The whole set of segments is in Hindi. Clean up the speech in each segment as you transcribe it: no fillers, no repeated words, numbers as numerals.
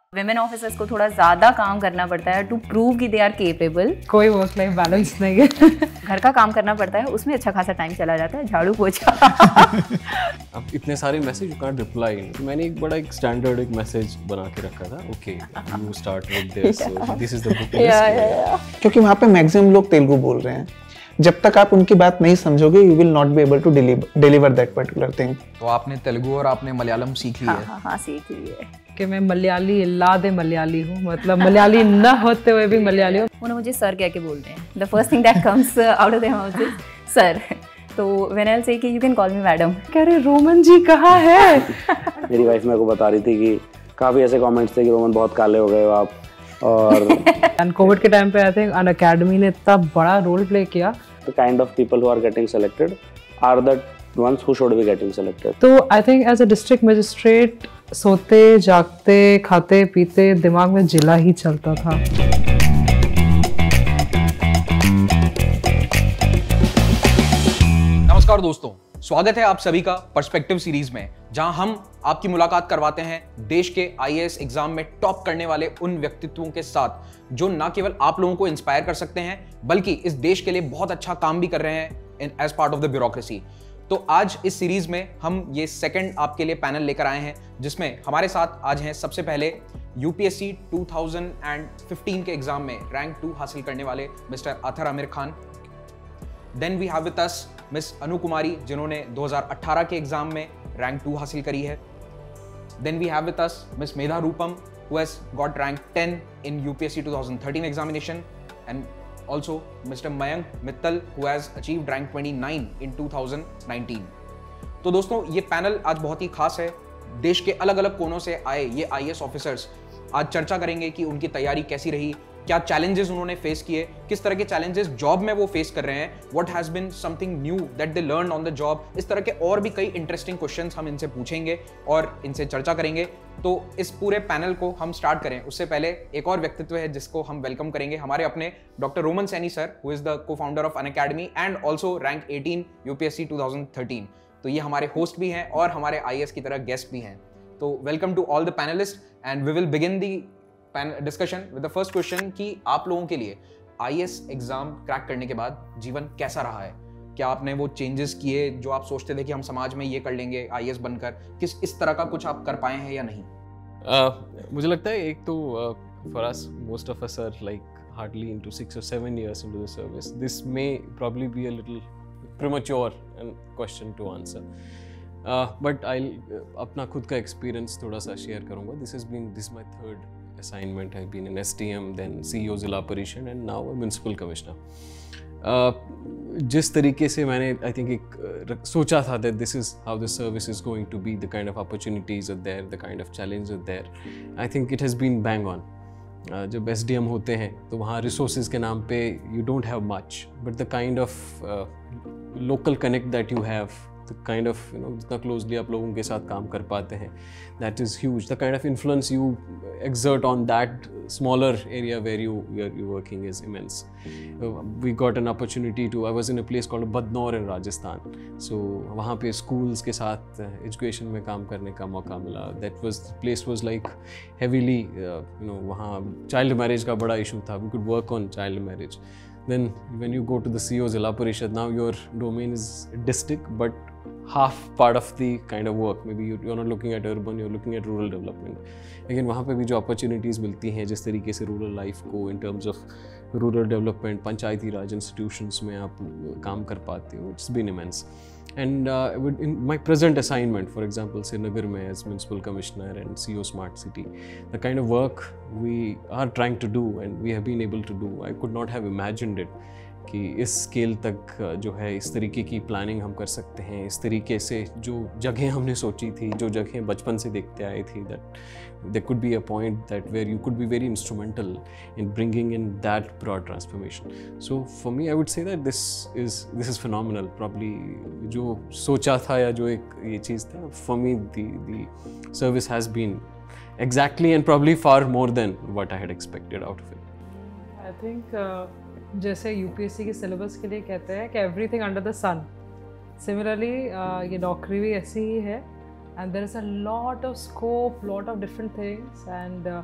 विमेन ऑफिसर्स को थोड़ा ज़्यादा काम करना पड़ता है टू प्रूव कि दे आर केपेबल। कोई वर्क लाइफ बैलेंस नहीं है। घर का काम करना पड़ता है, उसमें अच्छा खासा टाइम चला जाता है, झाड़ू पोछा। अब इतने सारे मैसेज यू कांट रिप्लाई। मैंने एक बड़ा एक स्टैंडर्ड एक मैसेज बना के रखा था, okay you start with this, this is the book list. क्योंकि वहाँ पे मैक्सिमम लोग तेलुगु बोल रहे हैं, जब तक आप उनकी बात नहीं समझोगे you will not be able to deliver that particular thing. तो आपने तेलुगु और आपने मलयालम सीख ली है? हाँ सीख ली है कि मैं मलयाली लादे मलयाली हूँ, मतलब मलयाली न होते हुए भी मलयाली हूँ। उन्होंने मुझे सर कह के बोलते हैं। The first thing that comes out of their mouth is sir. तो व्हेन आई विल से कि you can call me madam. कह रहे रोमन जी कहाँ है? मेरी वाइफ मेरे को बता रही थी कि काफ़ी ऐसे कमेंट्स थे कि रोमन बहुत काले हो गए हो आप। और कोविड के टाइम पे आई थिंक अनअकैडमी ने इतना बड़ा रोल प्ले किया। the kind of people who are getting selected are the ones who should be getting selected. तो I think as a district magistrate सोते जागते खाते पीते दिमाग में जिला ही चलता था। नमस्कार दोस्तों, स्वागत है आप सभी का पर्सपेक्टिव सीरीज में, जहां हम आपकी मुलाकात करवाते हैं देश के आईएएस एग्जाम में टॉप करने वाले उन व्यक्तित्वों के साथ जो न केवल आप लोगों को इंस्पायर कर सकते हैं बल्कि इस देश के लिए बहुत अच्छा काम भी कर रहे हैं as part of the bureaucracy. तो आज इस सीरीज में हम ये सेकंड आपके लिए पैनल लेकर आए हैं, जिसमें हमारे साथ आज हैं सबसे पहले यूपीएससी 2015 के एग्जाम में रैंक 2 हासिल करने वाले mister Athar Aamir Khan. Then we have with us miss Anu Kumari, जिन्होंने 2018 के एग्जाम में रैंक 2 हासिल करी है। Then we have with us miss Medha Roopam, who has got rank 10 in UPSC 2013 examination, and also Mr. Mayank Mittal, who has achieved rank 29 in 2019. तो दोस्तों, ये पैनल आज बहुत ही खास है। देश के अलग अलग कोनों से आए ये आईएएस ऑफिसर्स आज चर्चा करेंगे कि उनकी तैयारी कैसी रही, क्या चैलेंजेस उन्होंने फेस किए, किस तरह के चैलेंजेस जॉब में वो फेस कर रहे हैं, what has been something new that they learn on the job. इस तरह के और भी कई इंटरेस्टिंग क्वेश्चंस हम इनसे पूछेंगे और इनसे चर्चा करेंगे। तो इस पूरे पैनल को हम स्टार्ट करें उससे पहले एक और व्यक्तित्व है जिसको हम वेलकम करेंगे, हमारे अपने doctor Roman Saini sir, who is the cofounder of Unacademy and also rank 18 UPSC 2013। तो ये हमारे होस्ट भी हैं और हमारे आईएएस की तरह गेस्ट भी हैं। तो welcome to all the panellist and we will begin the discussion with the first question कि आप लोगों के लिए आईएएस एग्जाम क्रैक करने के बाद जीवन कैसा रहा है? क्या आपने वो चेंजेस किए जो आप सोचते थे कि हम समाज में ये कर लेंगे आईएएस बनकर, किस इस तरह का कुछ आप कर पाए हैं या नहीं? मुझे लगता है एक तो for us most of us are like hardly into 6 or 7 years into the service. This may probably be a little premature question to answer. But I'll अपना खुद का एक्सपीरियंस थोड़ा सा शेयर करूँगा। This is my third assignment. I've been in STM, then CEO जिला परिषद and now a municipal commissioner. जिस तरीके से मैंने आई थिंक एक सोचा था that this is how the service is going to be, the kind of opportunities are there, the kind of challenges are there, I think it has been bang on. जब SDM होते हैं तो वहाँ resources के नाम पे you don't have much, but the kind of local connect that you have, the kind of जितना closely आप लोगों के साथ काम कर पाते हैं, that is huge. The kind of influence you exert on that smaller area where you're working is immense. We got an opportunity to, I was in a place called Badnaur in Rajasthan. So वहाँ पे schools के साथ education में काम करने का मौका मिला. That place was like heavily, वहाँ child marriage का बड़ा issue था. We could work on child marriage. Then when you go to the CEO Zilla Parishad, now your domain is district, but half part of the kind of work. Maybe you're not looking at urban, you're looking at rural development. Again, वहाँ पे भी जो opportunities मिलती हैं, जिस तरीके से rural life को in terms of rural development, Panchayati Raj institutions में आप काम कर पाते हो, it's been immense. And in my present assignment, for example, Srinagar में as municipal commissioner and CEO Smart City, the kind of work we are trying to do and we have been able to do, I could not have imagined it. कि इस स्केल तक जो है इस तरीके की प्लानिंग हम कर सकते हैं, इस तरीके से जो जगह हमने सोची थी, जो जगह बचपन से देखते आए थी, that there could be a point that where you could be very instrumental in bringing in that broad transformation. So for me, I would say that this is phenomenal. Probably जो सोचा था या जो एक ये चीज़ था, for me the service has been exactly and probably far more than what I had expected out of it. I think जैसे यूपीएससी के सिलेबस के लिए कहते हैं कि everything under the sun, similarly ये नौकरी भी ऐसी ही है, and there is a lot of scope, lot of different things, and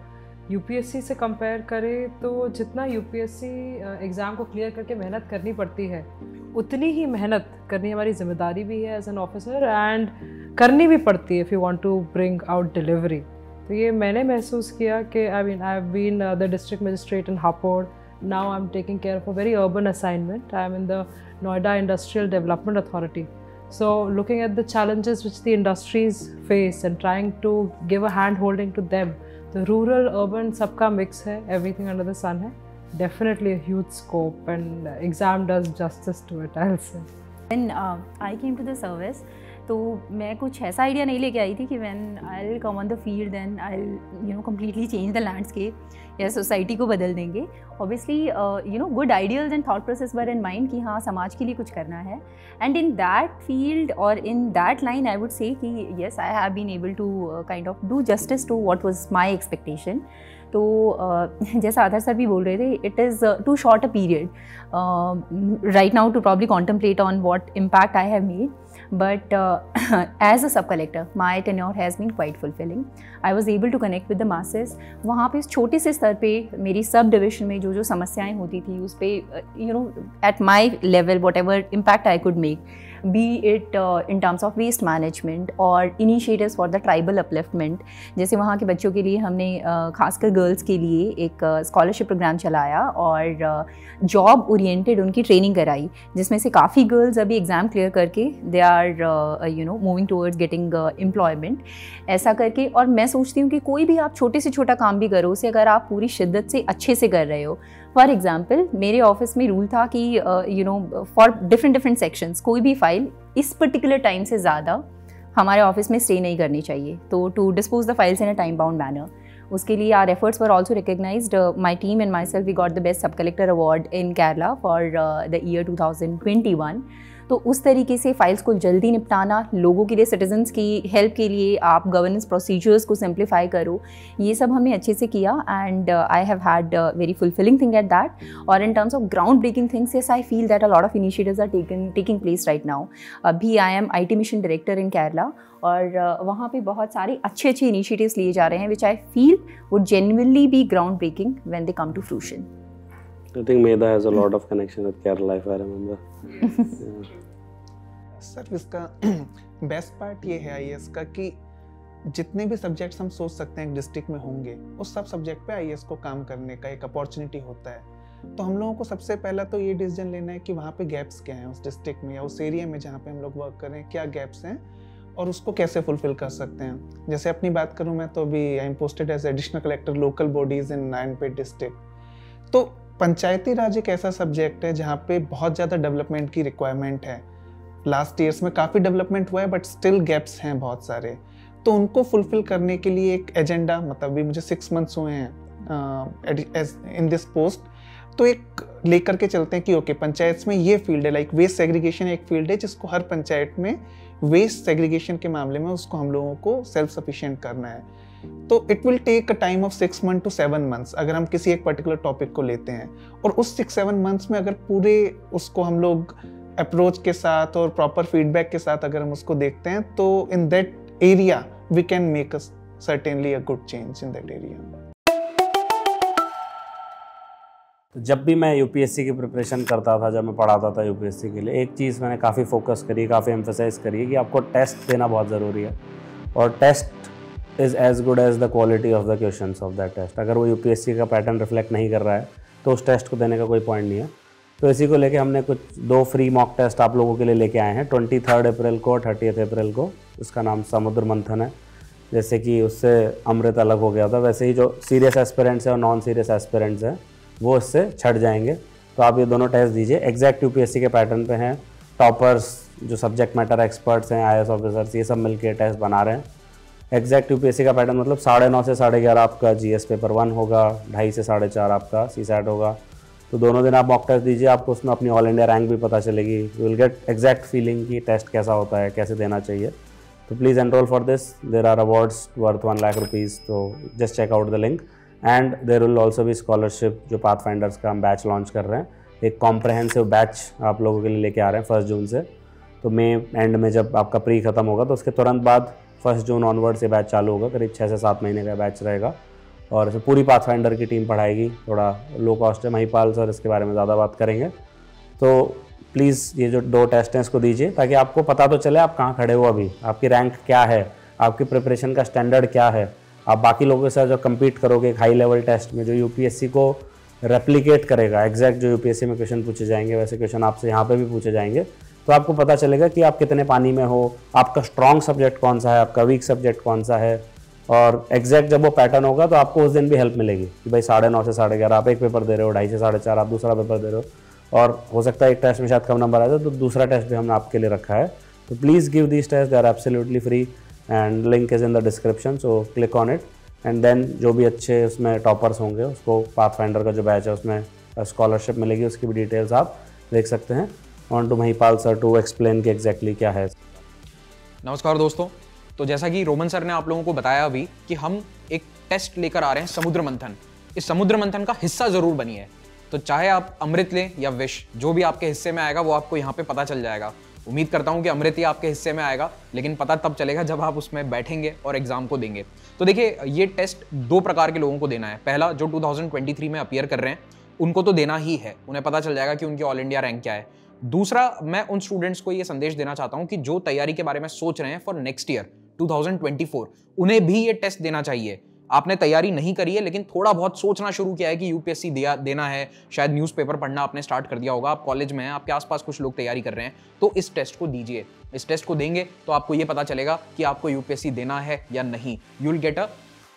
UPSC से कंपेयर करें तो जितना यूपीएससी एग्ज़ाम को क्लियर करके मेहनत करनी पड़ती है, उतनी ही मेहनत करनी हमारी जिम्मेदारी भी है एज एन ऑफिसर, एंड करनी भी पड़ती है if you want to bring out delivery. तो ये मैंने महसूस किया कि I have been the district magistrate in Hapur. Now I'm taking care of a very urban assignment. I'm in the Noida Industrial Development Authority. So looking at the challenges which the industries face and trying to give a hand holding to them, the rural urban सबका mix है, everything under the sun है, definitely a huge scope, and exam does justice to it, I'll say. When I came to the service, तो मैं कुछ ऐसा आइडिया नहीं लेके आई थी कि when I will come on the field then I will completely change the landscape या सोसाइटी को बदल देंगे. Obviously good ideals and thought process were in mind कि हाँ समाज के लिए कुछ करना है, एंड इन दैट फील्ड और in that line I would say कि yes I have been able to kind of do justice to what was my expectation. तो जैसा आदर सर भी बोल रहे थे, it is too short a period right now to probably contemplate on what impact I have made. But as a sub collector, my tenure has been quite fulfilling. I was able to connect with the masses. वहाँ पे इस छोटे से स्तर पे मेरी सब डिविजन में जो समस्याएं होती थी उस पे at my level whatever impact I could make, be it in terms of waste management or initiatives for the tribal upliftment. जैसे वहाँ के बच्चों के लिए हमने खासकर गर्ल्स के लिए एक स्कॉलरशिप प्रोग्राम चलाया और जॉब ओरिएंटेड उनकी ट्रेनिंग कराई, जिसमें से काफ़ी गर्ल्स अभी एग्ज़ाम क्लियर करके they are moving towards getting employment. ऐसा करके, और मैं सोचती हूँ कि कोई भी आप छोटे से छोटा काम भी करो, उसे अगर आप पूरी शिद्दत से अच्छे से कर रहे हो. फॉर एग्जाम्पल मेरे ऑफिस में रूल था कि फॉर डिफरेंट सेक्शंस कोई भी फाइल इस पर्टिकुलर टाइम से ज़्यादा हमारे ऑफिस में स्टे नहीं करनी चाहिए. तो to dispose the files in a time bound manner, उसके लिए our efforts were also recognised. My team and myself we got the best sub collector award in Kerala for the year 2021. तो उस तरीके से फाइल्स को जल्दी निपटाना, लोगों के लिए, सिटीजन्स की हेल्प के लिए आप गवर्नेंस प्रोसीजर्स को सिंप्लीफाई करो, ये सब हमने अच्छे से किया. And I have had very fulfilling thing at that. और in terms of ground breaking things, yes I feel that a lot of initiatives are taking place right now. अभी I am IT mission director in Kerala और वहाँ पे बहुत सारे अच्छे इनिशिएटिव्स लिए जा रहे हैं which I feel would genuinely be ground breaking when they come to fruition. I think Medha has a lot of connection with Kerala, if I remember. Sir इसका बेस्ट पार्ट ये है IAS का कि जितने भी सब्जेक्ट्स हम सोच सकते हैं एक डिस्ट्रिक्ट में होंगे, उस सब सब्जेक्ट पे IAS को काम करने का एक अपॉर्चुनिटी होता है. तो हम लोगों को सबसे पहला तो ये डिसीजन लेना है कि वहाँ पे गैप्स क्या हैं उस डिस्ट्रिक्ट में या उस एरिया में जहाँ पे हम लोग वर्क कर रहे हैं, क्या गैप्स हैं और उसको कैसे फुलफिल कर सकते हैं. जैसे अपनी बात करूँ मैं तो अभी I am posted as additional collector local bodies in Narayanpet district. तो पंचायती राज एक ऐसा सब्जेक्ट है जहाँ पे बहुत ज़्यादा डेवलपमेंट की रिक्वायरमेंट है. लास्ट ईयर्स में काफ़ी डेवलपमेंट हुआ है बट स्टिल गैप्स हैं बहुत सारे. तो उनको फुलफिल करने के लिए एक एजेंडा, मतलब अभी मुझे 6 months हुए हैं इन दिस पोस्ट, तो एक लेकर के चलते हैं कि ओके पंचायत में ये फील्ड है, लाइक वेस्ट सेग्रीगेशन एक फील्ड है जिसको हर पंचायत में वेस्ट सेग्रीगेशन के मामले में उसको हम लोगों को सेल्फ सफिशिएंट करना है. तो it will take a time of 6 months to 7 months अगर हम किसी एक पर्टिकुलर टॉपिक को लेते हैं. और उस 6-7 months में अगर पूरे उसको हम लोग अप्रोच के साथ और प्रॉपर फीडबैक के साथ अगर हम उसको देखते हैं तो in that area we can make a certainly a good change in that area. जब भी मैं यूपीएससी की प्रिपरेशन करता था, जब मैं पढ़ाता था यूपीएससी के लिए, एक चीज़ मैंने काफ़ी फोकस करी, काफ़ी एम्फेसाइज करी है कि आपको टेस्ट देना बहुत ज़रूरी है. और test is as good as the quality of the questions of that test. अगर वो यूपीएससी का पैटर्न रिफ्लेक्ट नहीं कर रहा है तो उस टेस्ट को देने का कोई पॉइंट नहीं है. तो इसी को लेके हमने कुछ 2 फ्री मॉक टेस्ट आप लोगों के लिए लेके आए हैं 23 अप्रैल को, 30 अप्रैल को. उसका नाम समुद्र मंथन है. जैसे कि उससे अमृत अलग हो गया था, वैसे ही जो सीरियस एस्पिरेंट्स हैं और नॉन सीरियस एस्पिरेंट्स हैं वो इससे छट जाएंगे. तो आप ये दोनों टेस्ट दीजिए. एग्जैक्ट यूपीएससी के पैटर्न पे हैं. टॉपर्स जो सब्जेक्ट मैटर एक्सपर्ट्स हैं, IAS ऑफिसर्स, ये सब मिलके टेस्ट बना रहे हैं. एग्जैक्ट यूपीएससी का पैटर्न मतलब 9:30 से 11:30 आपका GS पेपर 1 होगा, 2:30 से 4:30 आपका CSAT होगा. तो दोनों दिन आप मॉक टेस्ट दीजिए, आपको उसमें अपनी ऑल इंडिया रैंक भी पता चलेगी. You will get exact feeling कि टेस्ट कैसा होता है, कैसे देना चाहिए. तो please enrol for this. There are awards worth 1 lakh rupees. तो just check out the link. And there will also भी स्कॉलरशिप, जो पाथफाइंडर्स का हम बैच लॉन्च कर रहे हैं. एक कॉम्प्रहेंसिव बैच आप लोगों के लिए लेके आ रहे हैं 1 जून से. तो मई एंड में जब आपका प्री खत्म होगा तो उसके तुरंत बाद 1 जून ऑनवर्ड से बैच चालू होगा. करीब 6 से 7 महीने का बैच रहेगा. और इसे पूरी पाथफाइंडर की टीम पढ़ाएगी। थोड़ा लो कॉस्ट है, महिपाल सर इसके बारे में ज़्यादा बात करेंगे। तो प्लीज़ ये जो 2 टेस्ट हैं इसको दीजिए, ताकि आपको पता तो चले आप कहाँ खड़े हो, अभी आपकी रैंक क्या है, आपकी प्रिपरेशन का स्टैंडर्ड क्या है, आप बाकी लोगों के साथ जो कम्पीट करोगे एक हाई लेवल टेस्ट में जो यूपीएससी को रेप्लिकेट करेगा, एग्जैक्ट जो यूपीएससी में क्वेश्चन पूछे जाएंगे वैसे क्वेश्चन आपसे यहाँ पे भी पूछे जाएंगे, तो आपको पता चलेगा कि आप कितने पानी में हो, आपका स्ट्रॉन्ग सब्जेक्ट कौन सा है, आपका वीक सब्जेक्ट कौन सा है। और एग्जैक्ट जब वो पैटर्न होगा तो आपको उस दिन भी हेल्प मिलेगी कि भाई 9:30 से 11:30 आप एक पेपर दे रहे हो, 2:30 से 4:30 आप दूसरा पेपर दे रहे हो, और हो सकता है एक टेस्ट में शायद कम नंबर आए तो दूसरा टेस्ट भी हमने आपके लिए रखा है। तो please give these test, they are absolutely free and link is in the description, so click on it and then जो भी अच्छे उसमें टॉपर्स होंगे उसको पाथफाइंडर का जो बैच है उसमें स्कॉलरशिप मिलेगी, उसकी भी डिटेल्स आप देख सकते हैं। On to Mahipal sir to explain कि एग्जैक्टली क्या है। नमस्कार दोस्तों, तो जैसा कि रोमन सर ने आप लोगों को बताया अभी कि हम एक टेस्ट लेकर आ रहे हैं समुद्र मंथन। इस समुद्र मंथन का हिस्सा जरूर बनिए। तो चाहे आप अमृत लें या विष, जो भी आपके हिस्से में आएगा वो आपको यहाँ पे पता चल जाएगा। उम्मीद करता हूँ कि अमृत ही आपके हिस्से में आएगा, लेकिन पता तब चलेगा जब आप उसमें बैठेंगे और एग्जाम को देंगे। तो देखिए, ये टेस्ट 2 प्रकार के लोगों को देना है। पहला, जो 2023 में अपीयर कर रहे हैं उनको तो देना ही है, उन्हें पता चल जाएगा कि उनकी ऑल इंडिया रैंक क्या है। दूसरा, मैं उन स्टूडेंट्स को ये संदेश देना चाहता हूँ कि जो तैयारी के बारे में सोच रहे हैं फॉर नेक्स्ट ईयर 2024, उन्हें भी ये टेस्ट देना चाहिए। आपने तैयारी नहीं करी है लेकिन थोड़ा बहुत सोचना शुरू किया है कि यूपीएससी देना है, शायद न्यूज़पेपर पढ़ना आपने स्टार्ट कर दिया होगा, आप कॉलेज में हैं, आपके आसपास कुछ लोग तैयारी कर रहे हैं, तो इस टेस्ट को दीजिए। इस टेस्ट को देंगे तो आपको ये पता चलेगा कि आपको यूपीएससी देना है या नहीं। You will get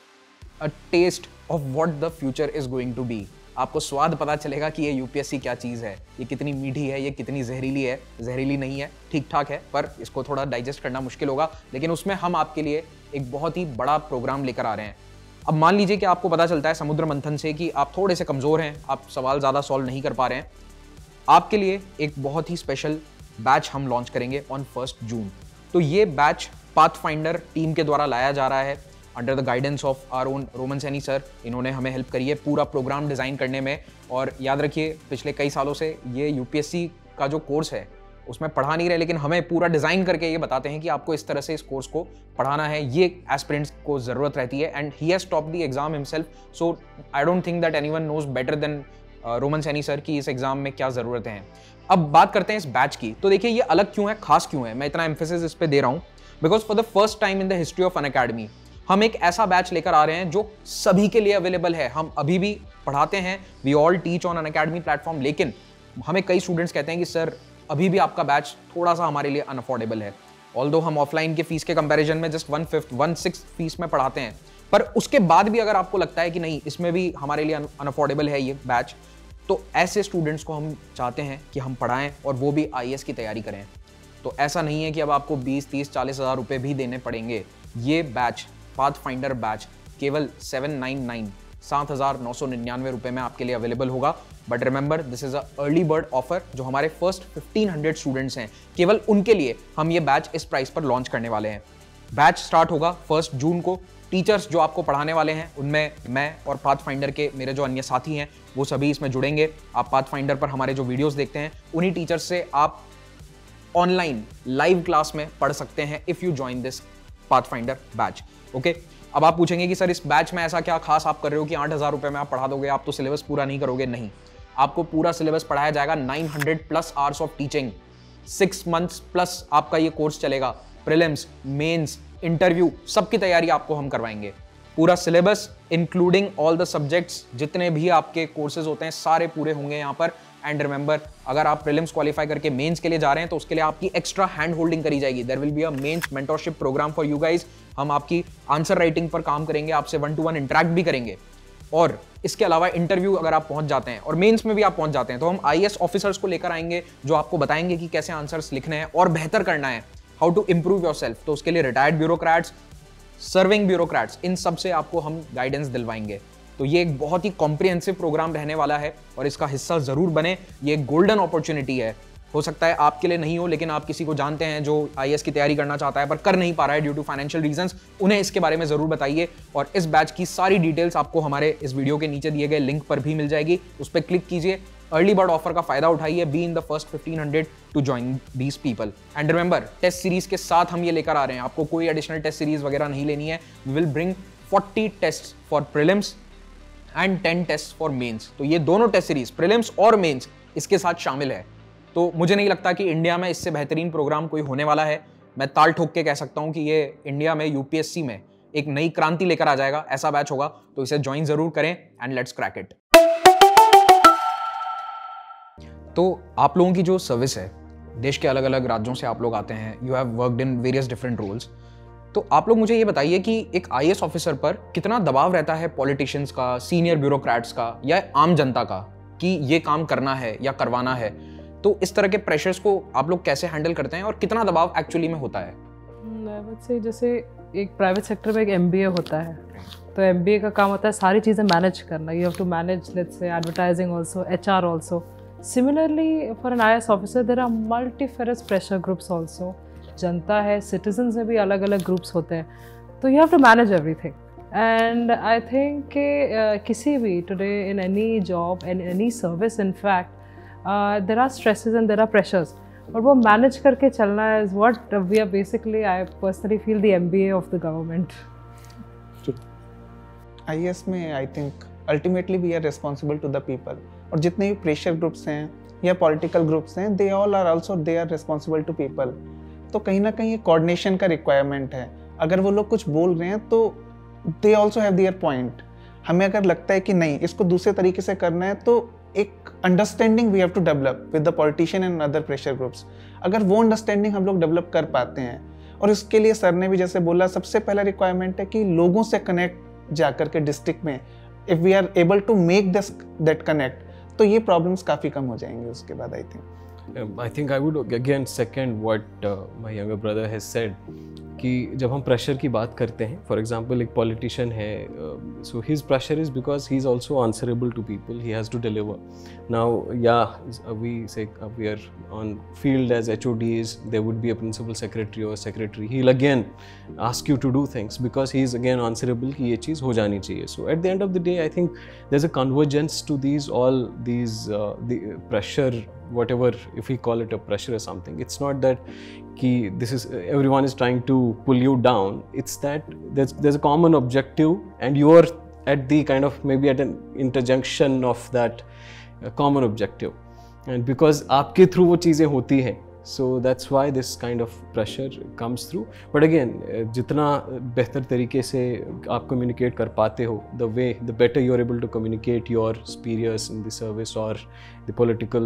a taste of what the future is going to be. आपको स्वाद पता चलेगा कि ये यूपीएससी क्या चीज़ है, ये कितनी मीठी है, ये कितनी जहरीली है। जहरीली नहीं है, ठीक ठाक है, पर इसको थोड़ा डाइजेस्ट करना मुश्किल होगा, लेकिन उसमें हम आपके लिए एक बहुत ही बड़ा प्रोग्राम लेकर आ रहे हैं। अब मान लीजिए कि आपको पता चलता है समुद्र मंथन से कि आप थोड़े से कमज़ोर हैं, आप सवाल ज़्यादा सॉल्व नहीं कर पा रहे हैं, आपके लिए एक बहुत ही स्पेशल बैच हम लॉन्च करेंगे ऑन 1 जून। तो ये बैच पाथफाइंडर टीम के द्वारा लाया जा रहा है under the guidance of our own Roman Saini sir. इन्होंने हमें हेल्प करी है पूरा प्रोग्राम डिज़ाइन करने में। और याद रखिए, पिछले कई सालों से ये यूपीएससी का जो कोर्स है उसमें पढ़ा नहीं रहे, लेकिन हमें पूरा डिज़ाइन करके ये बताते हैं कि आपको इस तरह से इस कोर्स को पढ़ाना है। ये एस्पिरेंट्स को ज़रूरत रहती है and he has topped the exam himself, so I don't think that anyone knows better than Roman Saini sir की इस एग्जाम में क्या ज़रूरतें हैं। अब बात करते हैं इस बैच की। तो देखिए, ये अलग क्यों है, खास क्यों है, मैं इतना एम्फेसिस इस पर दे रहा हूँ, because for the first time in the history of Unacademy हम एक ऐसा बैच लेकर आ रहे हैं जो सभी के लिए अवेलेबल है। हम अभी भी पढ़ाते हैं, we all teach on Unacademy platform, लेकिन हमें कई स्टूडेंट्स कहते हैं कि सर अभी भी आपका बैच थोड़ा सा हमारे लिए अनअफोर्डेबल है। ऑल्दो हम ऑफलाइन के फीस के कंपैरिजन में जस्ट 1/6 फीस में पढ़ाते हैं, पर उसके बाद भी अगर आपको लगता है कि नहीं इसमें भी हमारे लिए अनअफोर्डेबल है ये बैच, तो ऐसे स्टूडेंट्स को हम चाहते हैं कि हम पढ़ाएं और वो भी आईएएस की तैयारी करें। तो ऐसा नहीं है कि अब आपको 20, 30, 40 हज़ार रुपये भी देने पड़ेंगे। ये बैच पाथफाइंडर बैच केवल 7,999 रुपये में आपके लिए अवेलेबल होगा। But remember, this is a early bird offer. जो हमारे फर्स्ट 1500 स्टूडेंट्स हैं, केवल उनके लिए हम ये बैच इस प्राइस पर लॉन्च करने वाले हैं। बैच स्टार्ट होगा 1 जून को। टीचर्स जो आपको पढ़ाने वाले हैं उनमें मैं और पाथफाइंडर के मेरे जो अन्य साथी हैं वो सभी इसमें जुड़ेंगे। आप पाथफाइंडर पर हमारे जो वीडियोस देखते हैं उन्हीं टीचर्स से आप ऑनलाइन लाइव क्लास में पढ़ सकते हैं if you join this pathfinder batch. Okay, अब आप पूछेंगे कि सर इस बैच में ऐसा क्या खास आप कर रहे हो कि 8,000 रुपये में आप पढ़ा दोगे, आप तो सिलेबस पूरा नहीं करोगे। नहीं, आपको पूरा सिलेबस पढ़ाया जाएगा। 900+ hours of teaching, 6 months plus आपका ये कोर्स चलेगा। प्रीलिम्स, मेंस, इंटरव्यू, सबकी तैयारी आपको हम करवाएंगे। पूरा syllabus including all the subjects, जितने भी आपके कोर्सेज होते हैं सारे पूरे होंगे यहाँ पर। एंड रिमेंबर, अगर आप प्रीलिम्स क्वालिफाई करके मेंस के लिए जा रहे हैं तो उसके लिए आपकी एक्स्ट्रा हैंड होल्डिंग करी जाएगी। There will be a mains mentorship programme for you guys. हम आपकी आंसर राइटिंग पर काम करेंगे, आपसे 1-to-1 इंटरेक्ट भी करेंगे। और इसके अलावा इंटरव्यू अगर आप पहुंच जाते हैं और मेंस में भी आप पहुंच जाते हैं तो हम आईएएस ऑफिसर्स को लेकर आएंगे जो आपको बताएंगे कि कैसे आंसर्स लिखने हैं और बेहतर करना है, हाउ टू इंप्रूव योरसेल्फ। तो उसके लिए रिटायर्ड ब्यूरोक्रेट्स, सर्विंग ब्यूरोक्रेट्स, इन सब से आपको हम गाइडेंस दिलवाएंगे। तो ये एक बहुत ही कॉम्प्रिहेंसिव प्रोग्राम रहने वाला है और इसका हिस्सा जरूर बने। ये एक गोल्डन अपॉर्चुनिटी है। हो सकता है आपके लिए नहीं हो, लेकिन आप किसी को जानते हैं जो आईएएस की तैयारी करना चाहता है पर कर नहीं पा रहा है ड्यू टू फाइनेंशियल रीजंस, उन्हें इसके बारे में जरूर बताइए। और इस बैच की सारी डिटेल्स आपको हमारे इस वीडियो के नीचे दिए गए लिंक पर भी मिल जाएगी, उस पर क्लिक कीजिए। अर्ली बर्ड ऑफर का फायदा उठाइए, be in the first 1500 to join these people. And remember, test series के साथ हम ये लेकर आ रहे हैं, आपको कोई एडिशनल टेस्ट सीरीज वगैरह नहीं लेनी है। We will bring 40 test for prelims and 10 test for mains. तो ये दोनों टेस्ट सीरीज प्रीलिम्स और मेंस इसके साथ शामिल है। तो मुझे नहीं लगता कि इंडिया में इससे बेहतरीन प्रोग्राम कोई होने वाला है। मैं ताल ठोक के कह सकता हूं कि ये इंडिया में यूपीएससी में एक नई क्रांति लेकर आ जाएगा। ऐसा बैच होगा तो इसे ज्वाइन जरूर करें एंड लेट्स क्रैक इट। तो आप लोगों की जो सर्विस है, देश के अलग अलग राज्यों से आप लोग आते हैं, you have worked in various different roles. तो आप लोग मुझे ये बताइए कि एक आईएएस ऑफिसर पर कितना दबाव रहता है पॉलिटिशियंस का, सीनियर ब्यूरोक्रेट्स का या आम जनता का कि ये काम करना है या करवाना है। तो इस तरह के प्रेशर्स को आप लोग कैसे हैंडल करते हैं और कितना दबाव एक्चुअली में होता है? आई वुड से जैसे एक प्राइवेट सेक्टर में एक एमबीए होता है, तो एमबीए का काम होता है सारी चीज़ें मैनेज करना। You have to manage let's say advertising also, HR also. Similarly for an IAS officer there are multifarious pressure groups also. जनता है, सिटीजन्स में भी अलग अलग ग्रुप्स होते हैं, तो you have to manage everything. And I think कि किसी भी today in any job and any service in fact there are stresses and there are pressures, और वो मैनेज करके चलना is what we are basically, I personally feel the MBA of the government. IAS में I think ultimately we are responsible to the people, और जितने भी प्रेशर ग्रुप्स हैं या पॉलिटिकल ग्रुप्स हैं, they all are also they are responsible to people. तो कहीं ना कहीं कोऑर्डिनेशन का रिक्वायरमेंट है। अगर वो लोग कुछ बोल रहे हैं तो they also have their point. हमें अगर लगता है कि नहीं इसको दूसरे तरीके से करना है, तो एक understanding we have to develop with the politician and other pressure groups. अगर वो अंडरस्टैंडिंग हम लोग डेवलप कर पाते हैं, और इसके लिए सर ने भी जैसे बोला, सबसे पहला रिक्वायरमेंट है कि लोगों से कनेक्ट जा करके डिस्ट्रिक्ट में, if we are able to make this that connect, तो ये प्रॉब्लम्स काफ़ी कम हो जाएंगे उसके बाद। I think I would again second what my younger brother has said कि जब हम प्रेशर की बात करते हैं, फॉर एग्जांपल एक पॉलिटिशियन है, so his pressure is because he is also answerable to people, he has to deliver. Now या we say we are on field as HODs, there would be a principal secretary or secretary, he'll again ask you to do things because he is again answerable कि ये चीज़ हो जानी चाहिए। So at the end of the day, I think there's a convergence to all these the pressure, whatever, if we call it a pressure or something. It's not that this is everyone is trying to pull you down. It's that there's a common objective and you're at the kind of maybe at an interjunction of that common objective, and because आपके through वो चीज़ें होती हैं, so that's why this kind of pressure comes through. But again, जितना बेहतर तरीके से आप communicate कर पाते हो, the better you're able to communicate your superiors in the service or the political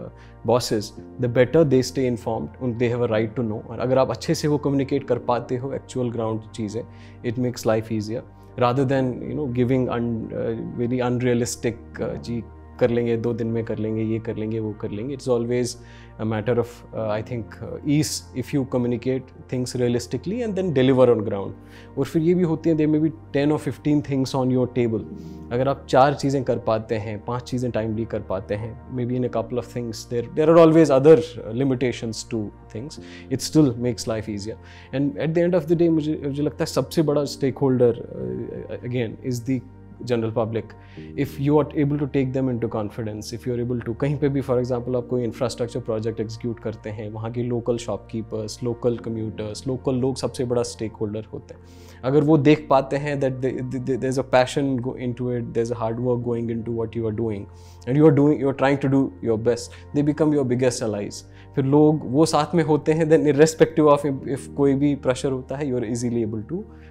bosses, the better they stay informed and they have a right to know. और अगर आप अच्छे से वो communicate कर पाते हो actual ground चीज़ें, it makes life easier rather than giving very unrealistic जी कर लेंगे, 2 दिन में कर लेंगे, ये कर लेंगे, वो कर लेंगे. It's always a matter of I think ease if you communicate things realistically and then deliver on ground. और फिर ये भी होती हैं, there may be 10 or 15 things on your table. अगर आप 4 चीज़ें कर पाते हैं, 5 चीज़ें टाइमली कर पाते हैं, maybe in a couple of things, there are always other limitations to things. It still makes life easier. And at the end of the day, मुझे लगता है सबसे बड़ा stakeholder again is the general public. If you are able to take them into confidence, if you are able to कहीं पे भी फॉर एग्जांपल आप कोई इंफ्रास्ट्रक्चर प्रोजेक्ट एग्जीक्यूट करते हैं, वहाँ के local shopkeepers, local commuters, local लोग सबसे बड़ा स्टेक होल्डर होते हैं. अगर वो देख पाते हैं that there is a passion into it, there is a hard work going into what you are doing and you are trying to do your best, they become your biggest allies. फिर लोग वो साथ में होते हैं, देन इर्रेस्पेक्टिव ऑफ इफ कोई भी प्रेशर होता है, you are easily able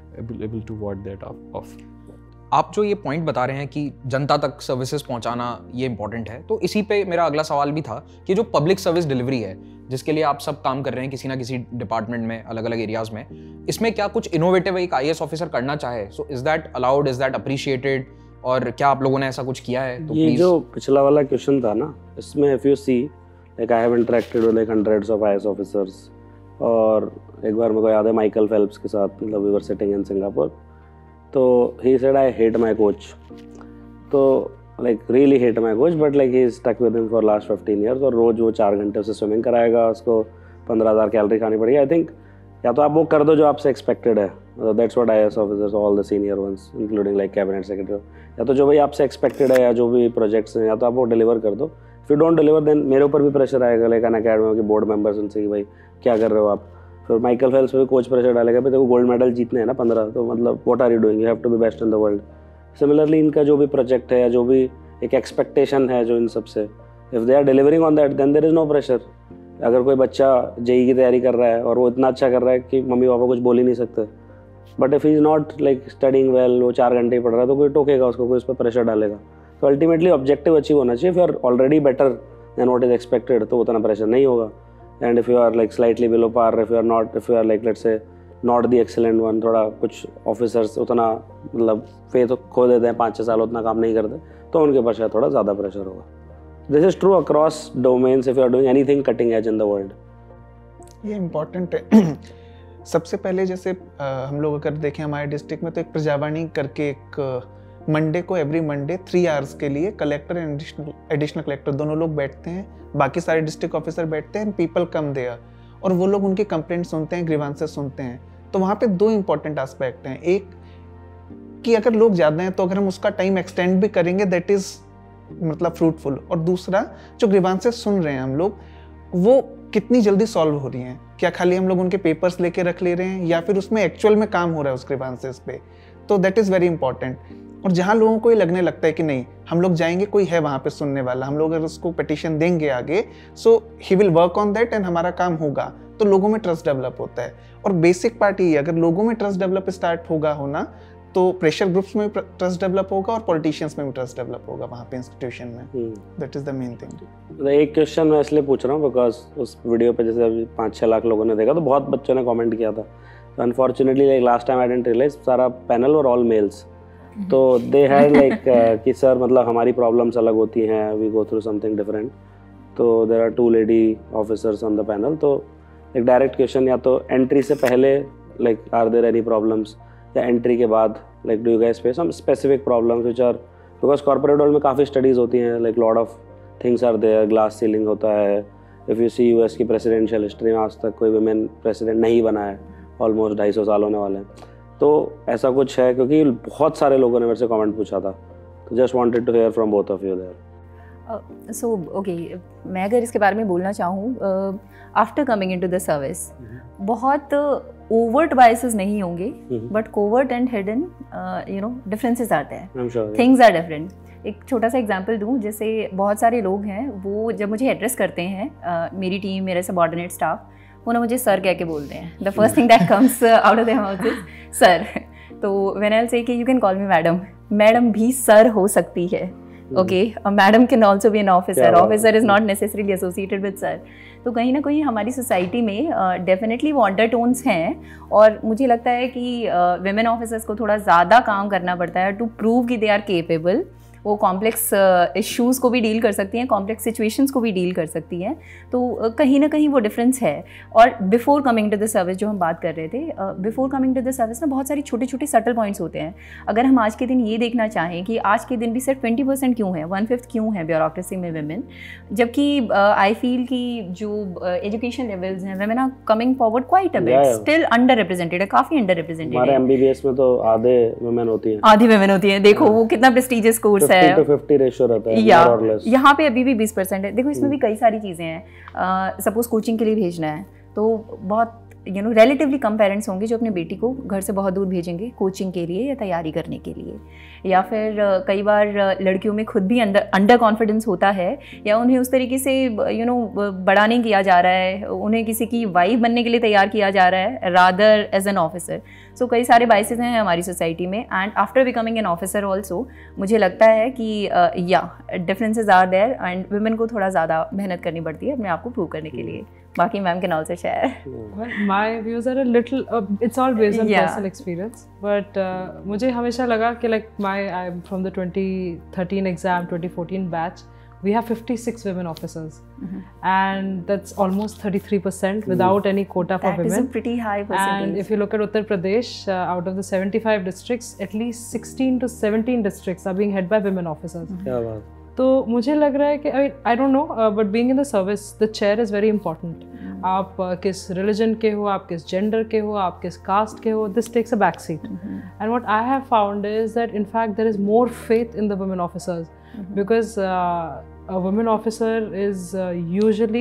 to ward that off. आप जो ये पॉइंट बता रहे हैं कि जनता तक सर्विसेज पहुंचाना ये इंपॉर्टेंट है, तो इसी पे मेरा अगला सवाल भी था कि जो पब्लिक सर्विस डिलीवरी है, जिसके लिए आप सब काम कर रहे हैं किसी ना किसी डिपार्टमेंट में, अलग अलग एरियाज में, इसमें क्या कुछ इनोवेटिव एक आईएएस ऑफिसर करना चाहे, so is that allowed, is that appreciated, और क्या आप लोगों ने ऐसा कुछ किया है? तो ये जो पिछला वाला क्वेश्चन था ना, इसमें if you see like I have interacted with like hundreds of IAS officers, और एक बार मेरे को याद है माइकल फेल्प्स के साथ, मतलब we were sitting in Singapore, तो he said I hate my coach, तो like really hate my coach, but like he is stuck with him for last 15 years, और रोज वो 4 घंटे उसे स्विमिंग कराएगा, उसको 15,000 कैलोरी खानी पड़ेगी. आई थिंक या तो आप वो कर दो जो आपसे एक्सपेक्टेड है, that's what IAS officers all the senior ones including like cabinet secretary, या तो जो भाई आपसे एक्सपेक्टेड है या जो भी प्रोजेक्ट्स हैं, या तो आप वो डिलीवर कर दो. If you don't deliver then मेरे ऊपर भी प्रेशर आएगा, लाइक एन अकेडमी के बोर्ड मेंबर्स उनसे कि भाई क्या कर रहे हो आप. फिर माइकल फेल्प्स पे कोच प्रेशर डालेगा, भाई देखो गोल्ड मेडल जीतने हैं ना 15, तो मतलब what are you doing, you have to be best in the world. Similarly इनका जो भी प्रोजेक्ट है या जो भी एक एक्सपेक्टेशन है जो इन सबसे, if they are delivering on that then there is no pressure. अगर कोई बच्चा जेई की तैयारी कर रहा है और वो इतना अच्छा कर रहा है कि मम्मी पापा कुछ बोल ही नहीं सकते, but if he is not like studying well, वो 4 घंटे पढ़ रहा है, तो कोई टोकेगा उसको, कोई उस पर प्रेशर डालेगा। तो अल्टीमेटली ऑब्जेक्टिव अचीव होना चाहिए। If you are already better than what is expected तो उतना प्रेशर नहीं होगा। And if you are like slightly below par, if you are like let's say not the excellent one, थोड़ा कुछ ऑफिसर्स उतना मतलब फेथ खो देते हैं, 5-6 साल उतना काम नहीं करते, तो उनके ऊपर शायद थोड़ा ज़्यादा प्रेशर होगा। This is true across domains if you are doing anything cutting edge in the world. ये इम्पॉर्टेंट है। सबसे पहले जैसे हम लोग अगर देखें हमारे डिस्ट्रिक्ट में, तो एक प्रजावाणी करके एक मंडे को एवरी मंडे 3 आवर्स के लिए कलेक्टर एंड एडिशनल कलेक्टर दोनों लोग बैठते हैं, बाकी सारे डिस्ट्रिक्ट ऑफिसर बैठते हैं, पीपल कम देयर, और वो लोग उनकी कंप्लेंट सुनते हैं, ग्रीवांसेस सुनते हैं। तो वहाँ पे 2 इंपॉर्टेंट एस्पेक्ट हैं। एक कि अगर लोग ज़्यादा हैं तो अगर हम उसका टाइम एक्सटेंड भी करेंगे दैट इज़ मतलब फ्रूटफुल, और दूसरा जो ग्रीवांसेस सुन रहे हैं हम लोग वो कितनी जल्दी सॉल्व हो रही हैं, क्या खाली हम लोग उनके पेपर्स लेके रख ले रहे हैं या फिर उसमें एक्चुअल में काम हो रहा है उस ग्रीवांसेस पे, तो दैट इज़ वेरी इंपॉर्टेंट। और जहाँ लोगों को ये लगने लगता है कि नहीं हम लोग जाएंगे, कोई है वहाँ पे सुनने वाला, हम लोग अगर उसको पिटीशन देंगे आगे, so he will work on that and हमारा काम होगा, तो लोगों में ट्रस्ट डेवलप होता है। और बेसिक पार्ट ये, अगर लोगों में ट्रस्ट डेवलप स्टार्ट होना तो प्रेशर ग्रुप्स में भी ट्रस्ट डेवलप होगा और पॉलिटिशियंस में भी ट्रस्ट डेवलप होगा वहाँ पे इंस्टीट्यूशन में। That is the main thing. एक क्वेश्चन मैं इसलिए पूछ रहा हूँ बिकॉज उस वीडियो पे जैसे अभी 5-6 लाख लोगों ने देखा, तो बहुत बच्चों ने कमेंट किया था। तो unfortunately like last time I didn't realise सारा पैनल और ऑल मेल्स, तो दे हैड लाइक कि सर मतलब हमारी प्रॉब्लम्स अलग होती हैं, we go through something different. तो there are 2 lady officers on the panel. तो एक डायरेक्ट क्वेश्चन, या तो एंट्री से पहले like are there any problems, या एंट्री के बाद like do you guys face some specific problems which are, because corporate world में काफ़ी स्टडीज़ होती हैं, like lot of things are there, glass ceiling होता है। इफ़ यू सी यूएस की प्रेसिडेंशियल हिस्ट्री में आज तक कोई वुमेन प्रेसिडेंट नहीं बना है, ऑलमोस्ट 250 साल होने वाले हैं। तो ऐसा कुछ है, क्योंकि बहुत सारे लोगों ने मेरे से कमेंट पूछा था, तो just wanted to hear from both of you there. So okay, मैं अगर इसके बारे में बोलना चाहूँ, after coming into the service बहुत ओवर्ट बायसेस नहीं होंगे, but covert and hidden differences आते हैं, थिंग्स आर डिफरेंट। एक छोटा सा एग्जांपल दूं, जैसे बहुत सारे लोग हैं वो जब मुझे एड्रेस करते हैं, मेरी टीम, मेरे सबऑर्डिनेट स्टाफ, वो ना मुझे सर कह के बोलते हैं। The first thing that comes out of their mouth is sir. तो व्हेन आई विल से कि you can call me madam, madam भी सर हो सकती है। Okay, madam can also be an officer, officer is not necessarily associated with sir. तो कहीं ना कहीं हमारी सोसाइटी में डेफिनेटली वो अंडरटोन्स हैं, और मुझे लगता है कि विमेन ऑफिसर्स को थोड़ा ज़्यादा काम करना पड़ता है टू प्रूव कि दे आर केपेबल। वो कॉम्प्लेक्स इश्यूज़ को भी डील कर सकती हैं, कॉम्प्लेक्स सिचुएशंस को भी डील कर सकती हैं। तो कहीं ना कहीं वो डिफरेंस है। और before coming to the service जो हम बात कर रहे थे, before coming to the service ना बहुत सारी छोटे छोटे सटल पॉइंट्स होते हैं। अगर हम आज के दिन ये देखना चाहें कि आज के दिन भी सिर्फ 20% क्यों है, 1/5 क्यों है ब्यूरोक्रेसी में विमेन, जबकि आई फील कि जो एजुकेशन लेवल्स हैं, women are coming forward quite a bit, still under represented है, काफ़ी अंडर रिप्रेजेंटेड है। हमारे एमबीबीएस में तो आधे वुमेन होती हैं, आधी वुमेन होती हैं। देखो वो कितना प्रेस्टिजियस कोर्स है। 50 रेशियो रहता है, या more or less। यहाँ पे अभी भी 20% है। देखो इसमें भी कई सारी चीज़ें हैं। सपोज कोचिंग के लिए भेजना है, तो बहुत रिलेटिवली कम पेरेंट्स होंगे जो अपने बेटी को घर से बहुत दूर भेजेंगे कोचिंग के लिए या तैयारी करने के लिए। या फिर कई बार लड़कियों में खुद भी अंडर कॉन्फिडेंस होता है, या उन्हें उस तरीके से बड़ा नहीं किया जा रहा है, उन्हें किसी की वाइफ बनने के लिए तैयार किया जा रहा है rather as an officer. So कई सारे बाइसेस हैं हमारी सोसाइटी में। And after becoming an officer also मुझे लगता है कि या differences are there, and women को थोड़ा ज़्यादा मेहनत करनी पड़ती है अपने आप को प्रूव करने के लिए। बाकी ma'am can also share. My views are a little, it's all based on personal experience, but मुझे हमेशा लगा कि like I'm from the 2013 exam, 2014 batch, we have 56 women officers, and that's almost 33% without any quota for women. That is a pretty high percentage. And if you look at Uttar Pradesh, out of the 75 districts, at least 16 to 17 districts are being head by women officers. क्या बात। तो मुझे लग रहा है कि I don't know, but being in the service the chair is very important. आप किस रिलीजन के हो, आप किस जेंडर के हो, आप किस कास्ट के हो, this takes a back seat. And what I have found is that in fact there is more faith in the women officers, because a women officer is usually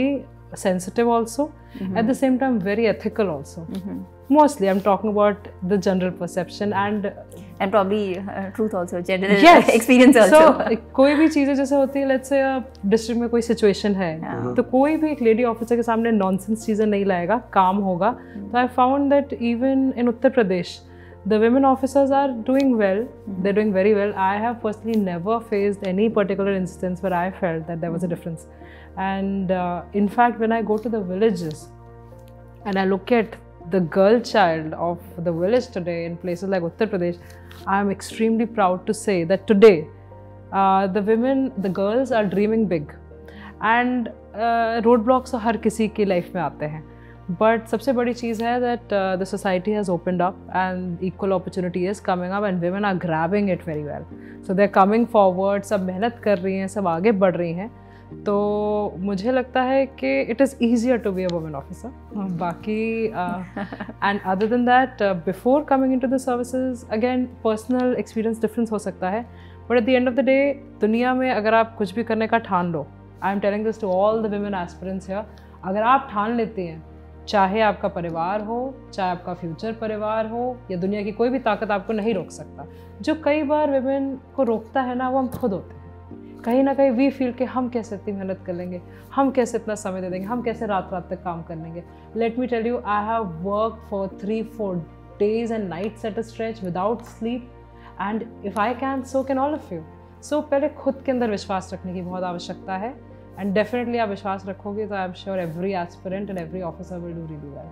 sensitive also, at the same time very ethical also. Mostly I'm talking about the general perception and probably truth also, general yes. experience also. So कोई भी चीज़ें जैसे होती है, let's say डिस्ट्रिक्ट में कोई सिचुएशन है तो कोई भी एक लेडी ऑफिसर के सामने नॉनसेंस चीज़ें नहीं लाएगा, काम होगा. तो I found that even in Uttar Pradesh the women officers are doing well. They're doing very well. I have personally never faced any particular instance where I felt that there was a difference. And in fact, when I go to the villages and I look at the girl child of the village today in places like Uttar Pradesh, I am extremely proud to say that today the girls are dreaming big. And roadblocks तो हर किसी की लाइफ में आते हैं. But सबसे बड़ी चीज़ है that the society has opened up and equal opportunity is coming up and women are grabbing it very well. So they're coming forward, सब मेहनत कर रही हैं, सब आगे बढ़ रही हैं. तो मुझे लगता है कि it is easier to be a woman officer. बाकी and other than that, before coming into the services, again personal experience difference हो सकता है. But at the end of the day, दुनिया में अगर आप कुछ भी करने का ठान लो, I am telling this to all the women aspirants here, अगर आप ठान लेती हैं, चाहे आपका परिवार हो, चाहे आपका फ्यूचर परिवार हो या दुनिया की कोई भी ताकत आपको नहीं रोक सकता. जो कई बार विमेन को रोकता है ना, वो हम खुद होते हैं. कहीं ना कहीं वी फील कि हम कैसे इतनी मेहनत कर लेंगे, हम कैसे इतना समय दे देंगे, हम कैसे रात रात तक काम कर लेंगे. Let me tell you, I have work for 3-4 days and nights at a stretch without sleep, and if I can, so can all of you. So पहले खुद के अंदर विश्वास रखने की बहुत आवश्यकता है. And definitely आप विश्वास रखोगे तो I'm sure every aspirant and every officer will do really well.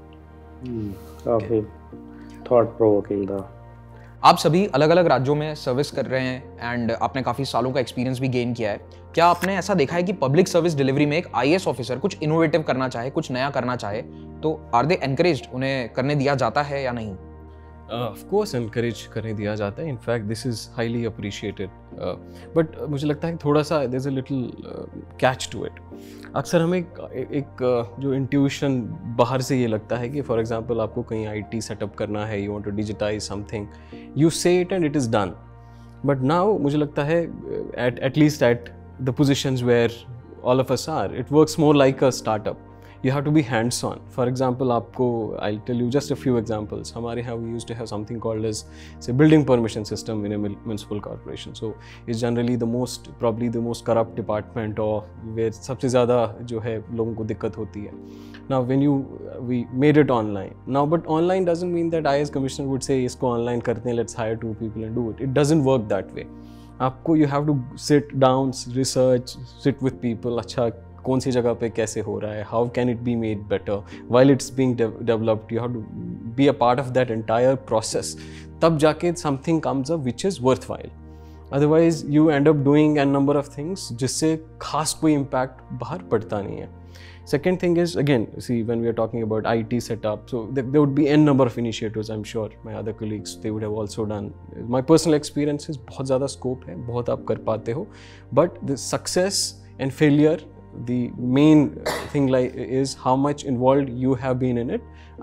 काफी thought provoking था. आप सभी अलग अलग राज्यों में सर्विस कर रहे हैं एंड आपने काफ़ी सालों का एक्सपीरियंस भी गेन किया है. क्या आपने ऐसा देखा है कि पब्लिक सर्विस डिलीवरी में एक IAS ऑफिसर कुछ इनोवेटिव करना चाहे, कुछ नया करना चाहे तो आर दे एनकरेज्ड, उन्हें करने दिया जाता है या नहीं? ऑफ कोर्स एनकरेज करने दिया जाता है. In fact this is highly appreciated. But मुझे लगता है कि थोड़ा सा there is a little catch to it. अक्सर हमें एक जो इंट्यूशन बाहर से ये लगता है कि फॉर एग्जांपल आपको कहीं IT सेटअप करना है, you want to digitise something, you say it and it is done. But now मुझे लगता है at least at the positions where all of us are, it works more like a startup. You have to be hands-on. For example, I'll tell you just a few examples. हमारे यहाँ we used to have something called as say building permission system in a municipal corporation. So it's generally probably the most corrupt department or where सबसे ज़्यादा जो है लोगों को दिक्कत होती है. Now we made it online. Now but online doesn't mean that IAS commissioner would say इसको online करते हैं, let's hire 2 people and do it. It doesn't work that way. आपको you have to sit down, research, sit with people. अच्छा कौन सी जगह पे कैसे हो रहा है, how can it be made better while it's being developed. You have to be a part of that entire process. तब जाके something comes up which is worthwhile. Otherwise you end up doing an number of things जिससे खास कोई इम्पैक्ट बाहर पड़ता नहीं है. Second thing is, again, see, when we are talking about IT setup, so there would be n number of initiatives. I'm sure my other colleagues, they would have also done. My personal experience is बहुत ज़्यादा scope है, बहुत आप कर पाते हो, but the success and failure, the main thing is how much involved you have been in it.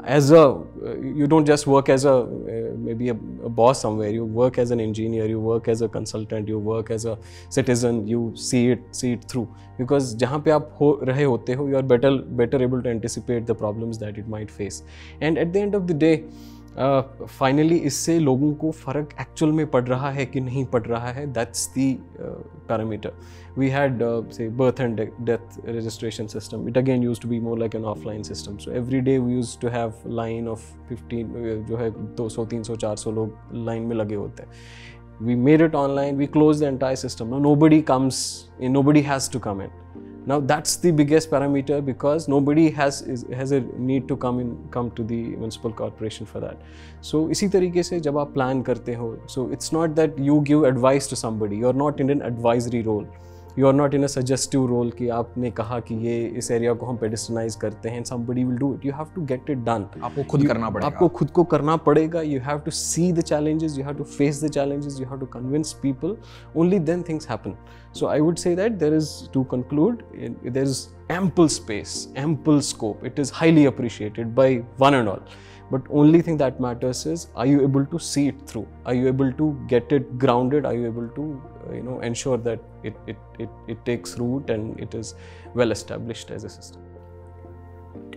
You don't just work as maybe a boss somewhere. You work as an engineer, you work as a consultant, you work as a citizen. You see it through, because जहाँ पे आप रहे होते हो, you are better able to anticipate the problems that it might face. And at the end of the day, finally इससे लोगों को फ़र्क एक्चुअल में पड़ रहा है कि नहीं पड़ रहा है. That's the parameter. We had say birth and death registration system. It again used to be more like an offline system. So every day we used to have line of 15 जो है 200 300 400 लोग लाइन में लगे होते हैं. We made it online, we closed the entire system. Now nobody has to come in. Now that's the biggest parameter, because nobody has a need to come to the municipal corporation for that. So इसी तरीके से जब आप plan करते हो, so it's not that you give advice to somebody. You're not in an advisory role. You are not in a suggestive role कि आपने कहा कि ये इस एरिया को हम पेडिस्टनाइज करते हैं. Somebody will do it. You have to get it done. आपको खुद करना पड़ेगा. आपको खुद को करना पड़ेगा. You have to see the challenges. You have to face the challenges. You have to convince people. Only then things happen. So I would say that there is, to conclude, there is ample space, ample scope. It is highly appreciated by one and all. But only thing that matters is, are you able to see it through? Are you able to get it grounded? Are you able to ensure that it takes root and it is well established as a system?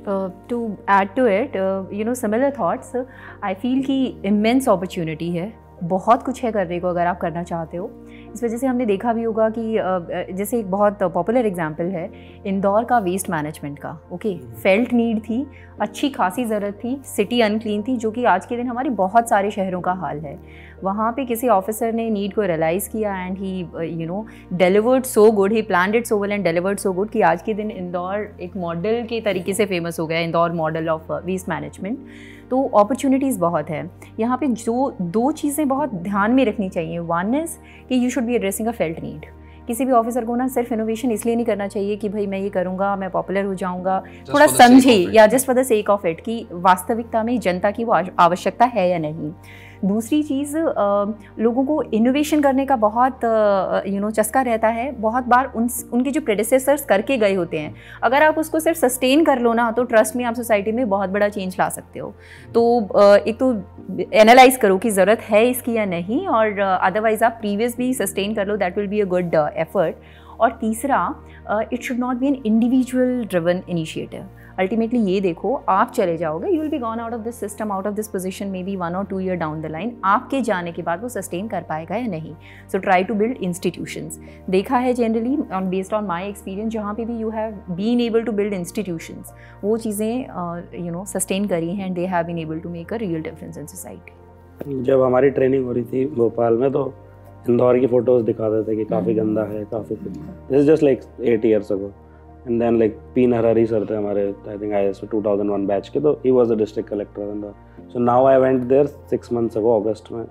to add to it, similar thoughts. I feel कि immense opportunity है, बहुत कुछ है करने को अगर आप करना चाहते हो। इस वजह से हमने देखा भी होगा कि जैसे एक बहुत पॉपुलर एग्जांपल है इंदौर का वेस्ट मैनेजमेंट का। ओके, फेल्ट नीड थी, अच्छी खासी ज़रूरत थी, सिटी अनक्लीन थी, जो कि आज के दिन हमारे बहुत सारे शहरों का हाल है। वहाँ पे किसी ऑफिसर ने नीड को रियलाइज़ किया and he delivered so good, he planned it so well and delivered so good कि आज के दिन इंदौर एक मॉडल के तरीके से फेमस हो गया, Indore model of waste management. तो अपॉर्चुनिटीज़ बहुत है यहाँ पे। जो दो चीज़ें बहुत ध्यान में रखनी चाहिए, वन इज़ कि you should be addressing a felt need. किसी भी ऑफिसर को ना सिर्फ इनोवेशन इसलिए नहीं करना चाहिए कि भाई मैं ये करूँगा, मैं पॉपुलर हो जाऊँगा, थोड़ा समझे या just for the sake of it कि वास्तविकता में जनता की वो आवश्यकता है या नहीं। दूसरी चीज़, लोगों को इनोवेशन करने का बहुत चस्का रहता है। बहुत बार उनके जो प्रेडिसेसर्स करके गए होते हैं, अगर आप उसको सिर्फ सस्टेन कर लो ना, तो ट्रस्ट में आप सोसाइटी में बहुत बड़ा चेंज ला सकते हो। तो एक तो एनालाइज करो कि ज़रूरत है इसकी या नहीं, और अदरवाइज़ आप प्रीवियस भी सस्टेन कर लो, that will be a good effort. और तीसरा, it should not be an individual driven initiative. Ultimately ये देखो, आप चले जाओगे, you will be gone out of this system, out of this position maybe 1 or 2 year down the line. आपके जाने के बाद वो सस्टेन कर पाएगा या नहीं। So try to build institutions. देखा है generally based on my experience, जहाँ पे भी you have been able to build institutions, वो चीज़ें सस्टेन करी हैं and they have been able to make a real difference in society. जब हमारी ट्रेनिंग हो रही थी भोपाल में, तो इंदौर की फोटोज दिखाते थे कि काफ़ी गंदा है, काफ़ी। This is just like 8 years ago। And then like P Narhari sir थे हमारे, आई थिंक IAS 2001 बैच के, तो he was the district collector of Indore. So now I went there 6 months ago, अगस्त में,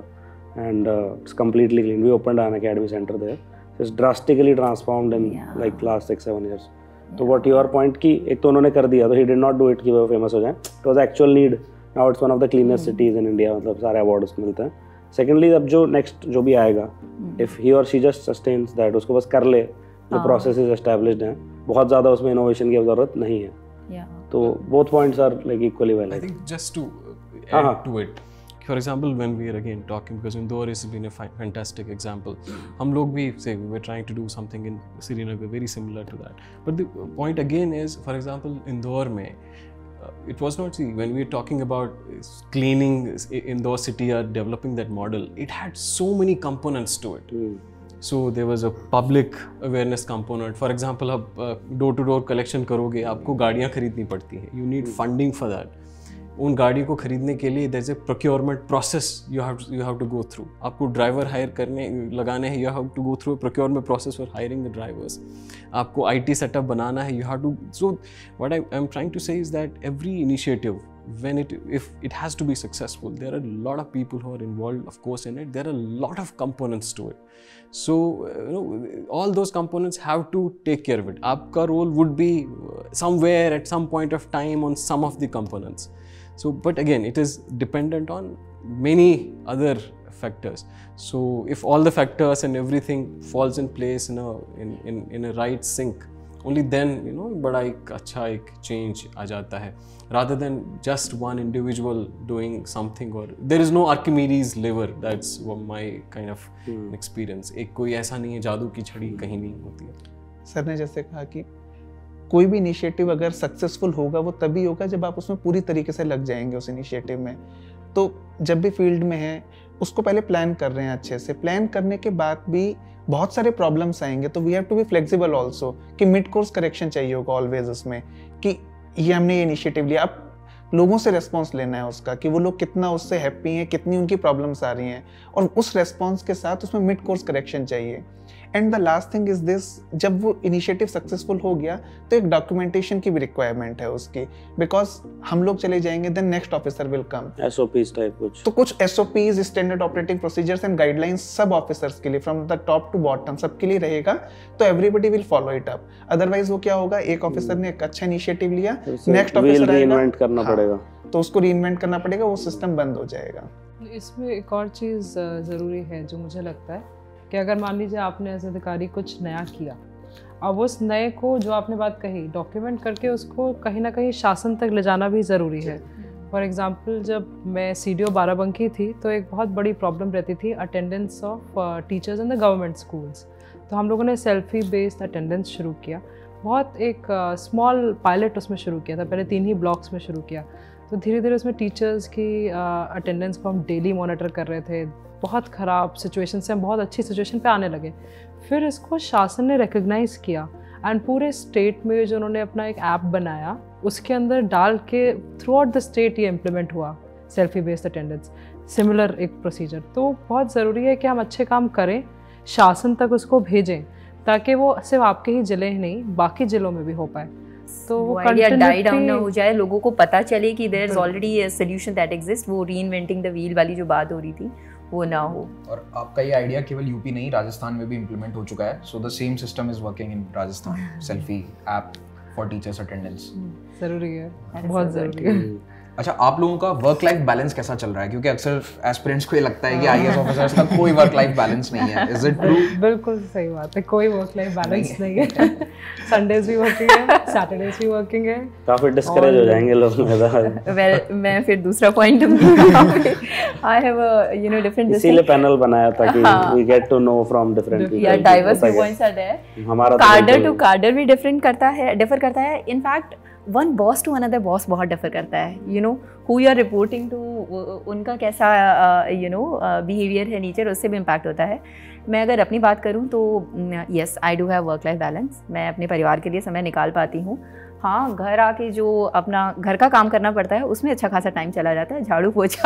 एंड इट्स completely clean. We opened an academy center there. It's drastically transformed in like last 6-7 years. तो what your point कि एक तो उन्होंने कर दिया, तो he did not do it कि वो फेमस हो जाए, it was actual need. Now it's one of the cleanest cities in India, मतलब सारे अवार्ड उसको मिलते हैं। सेकेंडली, अब जो नेक्स्ट जो भी आएगा, इफ ही और शी जस्ट सस्टेन्स दैट, उसको बस कर ले, जो प्रोसेसेस एस्टैब्लिश्ड हैं, बहुत ज़्यादा उसमें इनोवेशन की ज़रूरत नहीं है। तो both points are like equally valid. I think just to add to it, for example, when we are again talking, because Indore has been a fantastic example, हम लोग भी say we were trying to do something in Srinagar very similar to that, but the point again is, for example, Indore में it was not, see, when we were talking about cleaning Indore city or developing that model, it had so many components to it. So there was a public awareness component. For example, आप डोर टू डोर कलेक्शन करोगे, आपको गाड़ियाँ खरीदनी पड़ती हैं, you need funding for that. उन गाड़ियों को खरीदने के लिए there's a procurement process you have to go through. आपको ड्राइवर हायर लगाने हैं, you have to go through a procurement process for hiring the drivers. आपको IT setup बनाना है, you have to. So what I'm trying to say is that every initiative, if it has to be successful, there are a lot of people who are involved, of course, in it. There are a lot of components to it. So all those components have to take care of it. आपका role would be somewhere at some point of time on some of the components. So, but again, it is dependent on many other factors. So if all the factors and everything falls in place in a right sync, only then बड़ा एक अच्छा एक change आ जाता है, rather than just one individual doing something, or there is no Archimedes lever. That's my kind of experience. एक कोई ऐसा नहीं है, जादू की छड़ी कहीं नहीं होती है। सर ने जैसे कहा कि कोई भी इनिशिएटिव अगर सक्सेसफुल होगा, वो तभी होगा जब आप उसमें पूरी तरीके से लग जाएंगे उस इनिशिएटिव में। तो जब भी फील्ड में है, उसको पहले प्लान कर रहे हैं अच्छे से। प्लान करने के बाद भी बहुत सारे प्रॉब्लम्स आएंगे, तो we have to be flexible also, कि मिड कोर्स करेक्शन चाहिए होगा ऑलवेज उसमें, कि ये हमने ये इनिशिएटिव लिया। अब लोगों से रेस्पॉन्स लेना है उसका, कि वो लोग कितना उससे हैप्पी हैं, कितनी उनकी प्रॉब्लम्स आ रही हैं, और उस रेस्पॉन्स के साथ उसमें मिड कोर्स करेक्शन चाहिए। And the last thing is this, जब वो इनिशिएटिव सक्सेसफुल हो गया, तो एक डॉक्यूमेंटेशन की भी रिक्वायरमेंट है उसकी, बिकॉज हम लोग चले जाएंगे, then next officer will come. SOPs type कुछ, तो कुछ SOPs, standard operating procedures and guidelines सब ऑफिसर्स के लिए, from the top to bottom सबके लिए रहेगा, तो everybody will follow it up. Otherwise वो क्या होगा, एक ऑफिसर ने एक अच्छा इनिशिएटिव लिया, नेक्स्ट ऑफिसर रीइन्वेंट करना पड़ेगा, तो उसको रीइन्वेंट करना पड़ेगा, वो सिस्टम बंद हो जाएगा। इसमें एक और चीज़ ज़रूरी है जो मुझे लगता है कि अगर मान लीजिए आपने एज अधिकारी कुछ नया किया, अब उस नए को, जो आपने बात कही, डॉक्यूमेंट करके उसको कहीं ना कहीं शासन तक ले जाना भी ज़रूरी है। फॉर एग्ज़ाम्पल, जब मैं CDO बाराबंकी थी, तो एक बहुत बड़ी प्रॉब्लम रहती थी attendance of teachers in the government schools. तो हम लोगों ने सेल्फी बेस्ड अटेंडेंस शुरू किया, बहुत एक स्मॉल पायलट उसमें शुरू किया था, पहले 3 ही ब्लॉक्स में शुरू किया। तो धीरे धीरे उसमें टीचर्स की अटेंडेंस को हम डेली मॉनिटर कर रहे थे। बहुत ख़राब सिचुएशन से हम बहुत अच्छी सिचुएशन पे आने लगे। फिर इसको शासन ने रिकग्नाइज़ किया एंड पूरे स्टेट में जो उन्होंने अपना एक ऐप बनाया उसके अंदर डाल के थ्रू आउट द स्टेट ये इम्प्लीमेंट हुआ सेल्फी बेस्ड अटेंडेंस, सिमिलर एक प्रोसीजर। तो बहुत ज़रूरी है कि हम अच्छे काम करें, शासन तक उसको भेजें, ताकि वो सिर्फ आपके ही ज़िले ही नहीं बाकी ज़िलों में भी हो पाए। तो वो आइडिया डाई डाउन ना हो जाए, लोगों को पता चले कि there is already a solution that exist, वो रीइन्वेंटिंग द व्हील वाली जो बात हो रही थी वो ना हो। और आपका ये आइडिया केवल यूपी नहीं, राजस्थान में भी इम्प्लीमेंट हो चुका है। So the same system is working in Rajasthan, selfie app for teachers attendance. ज़रूरी है, बहुत ज़रूरी है। अच्छा, आप लोगों का वर्क लाइफ बैलेंस कैसा चल रहा है? क्योंकि अक्सर एस्पिरेंट्स को ये लगता है कि आईएएस ऑफिसर्स का कोई वर्क लाइफ बैलेंस नहीं है। Is it true? बिल्कुल सही बात है, कोई वर्क लाइफ बैलेंस नहीं है। संडेज भी वर्किंग है, सैटरडेज भी वर्किंग है। काफी डिस्करेज हो जाएंगे लोग। वेल मैं फिर दूसरा point I have a you know different, इसीलिए पैनल बनाया था कि we get to know from different people. या डाइवर्स व्यूपॉइंट्स आर देयर। हमारा कार्डर टू कार्डर भी डिफर करता है। In fact one boss to another boss बहुत डिफर करता है। You know who you are reporting to, उनका कैसा यू नो बिहेवियर है, नेचर, उससे भी इम्पैक्ट होता है। मैं अगर अपनी बात करूं तो yes I do have work life balance. मैं अपने परिवार के लिए समय निकाल पाती हूँ। हाँ, घर आके जो अपना घर का काम करना पड़ता है उसमें अच्छा खासा टाइम चला जाता है, झाड़ू पोछा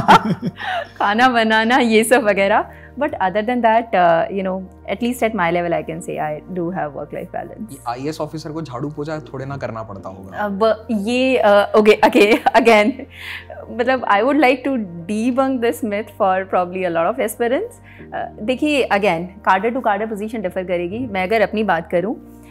खाना बनाना ये सब वगैरह। But other than that you know at least at my level I can say I do have work life balance. IAS officer को झाड़ू पोछा थोड़े ना करना पड़ता होगा। अब ये ओके अगेन मतलब I would like to debunk this myth for probably a lot of aspirants. देखिए again cadre to cadre position differ करेगी। मैं अगर अपनी बात करूं,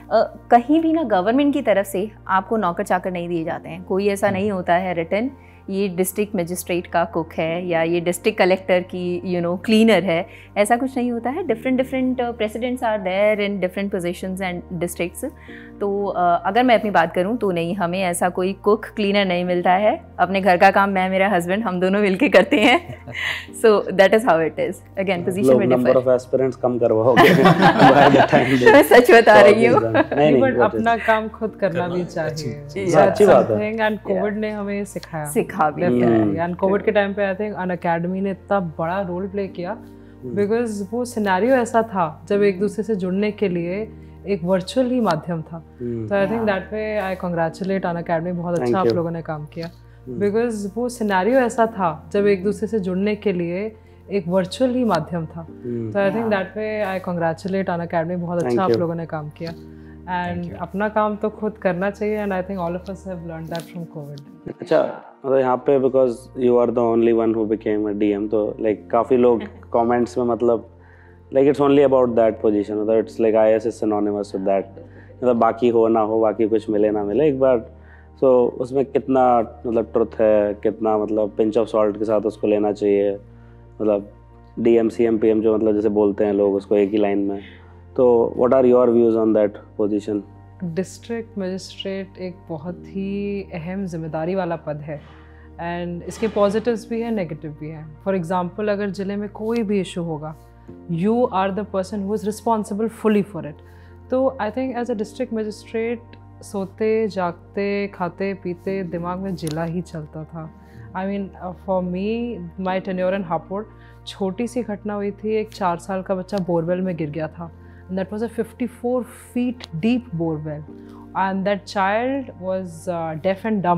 कहीं भी ना गवर्नमेंट की तरफ से आपको नौकर चाकर नहीं दिए जाते हैं। कोई ऐसा नहीं होता है रिटन ये डिस्ट्रिक्ट मजिस्ट्रेट का कुक है या ये डिस्ट्रिक्ट कलेक्टर की यू नो क्लीनर है, ऐसा कुछ नहीं होता है। Different precedents are there in different positions and districts. तो अगर मैं अपनी बात करूं तो नहीं, हमें ऐसा कोई कुक क्लीनर नहीं मिलता है। अपने घर का काम मैं मेरा हस्बैंड हम दोनों मिलके करते हैं। So that is how it is. Again position में नंबर ऑफ एस्पिरेंट्स कम करवाओगे बाय द टाइम। मैं सच बता रही हूँ। बट अपना काम खुद करना भी चाहिए, अच्छी बात है। एंड कोविड ने हमें सिखा भी एंड कोविड के टाइम पे आई थिंक अनअकैडमी ने इतना बड़ा रोल प्ले किया, बिकॉज वो सिनेरियो ऐसा था जब एक दूसरे से जुड़ने के लिए एक वर्चुअल ही माध्यम था। तो I think that way I congratulate Unacademy, बहुत अच्छा आप लोगों ने काम किया, बिकॉज वो सिनेरियो ऐसा था जब एक दूसरे से जुड़ने के लिए एक वर्चुअल ही माध्यम था। तो I think that way I congratulate Unacademy, बहुत अच्छा आप लोगों ने काम किया। एंड अपना काम तो खुद करना चाहिए and I think all of us have learned that from Covid. अच्छा, मतलब यहाँ पे because you are the only one who became a DM, तो लाइक काफ़ी लोग कमेंट्स में मतलब like it's only about that position, मतलब it's like IAS is synonymous with that, मतलब बाकी हो ना हो, बाकी कुछ मिले ना मिले एक बार। सो उसमें कितना मतलब ट्रुथ है, कितना मतलब पिंच ऑफ सॉल्ट के साथ उसको लेना चाहिए, मतलब डीएम सीएम पीएम जो मतलब जैसे बोलते हैं लोग उसको एक ही लाइन में। तो what are your views on that position? District magistrate एक बहुत ही अहम जिम्मेदारी वाला पद है एंड इसके पॉजिटिव्स भी हैं, नेगेटिव भी हैं। फॉर एग्जांपल, अगर ज़िले में कोई भी इशू होगा, you are the person who is responsible fully for it. तो I think as a district magistrate सोते जागते खाते पीते दिमाग में जिला ही चलता था। I mean for me my tenure in Hapur, छोटी सी घटना हुई थी, एक 4 साल का बच्चा बोरवेल में गिर गया था। And that was a 54 feet deep borewell and that child was deaf and dumb.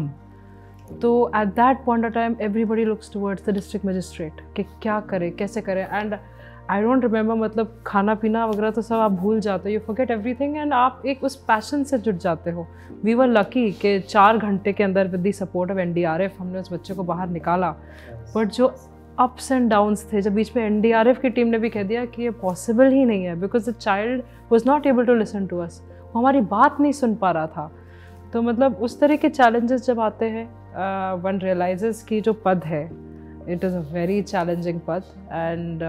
So at that point of time everybody looks towards the district magistrate कि क्या करे, कैसे करे। and I don't remember, मतलब खाना पीना वगैरह तो सब आप भूल जाते हो, you forget everything and आप एक उस पैशन से जुड़ जाते हो। We were lucky कि 4 घंटे के अंदर with the support of NDRF हमने उस बच्चे को बाहर निकाला। बट जो अप्स एंड डाउन्स थे, जब बीच में एनडीआरएफ की टीम ने भी कह दिया कि ये पॉसिबल ही नहीं है because the child was not able to listen to us, वो हमारी बात नहीं सुन पा रहा था। तो मतलब उस तरह के चैलेंजेस जब आते हैं, वन रियलाइजेस कि जो पद है it is a very challenging पद एंड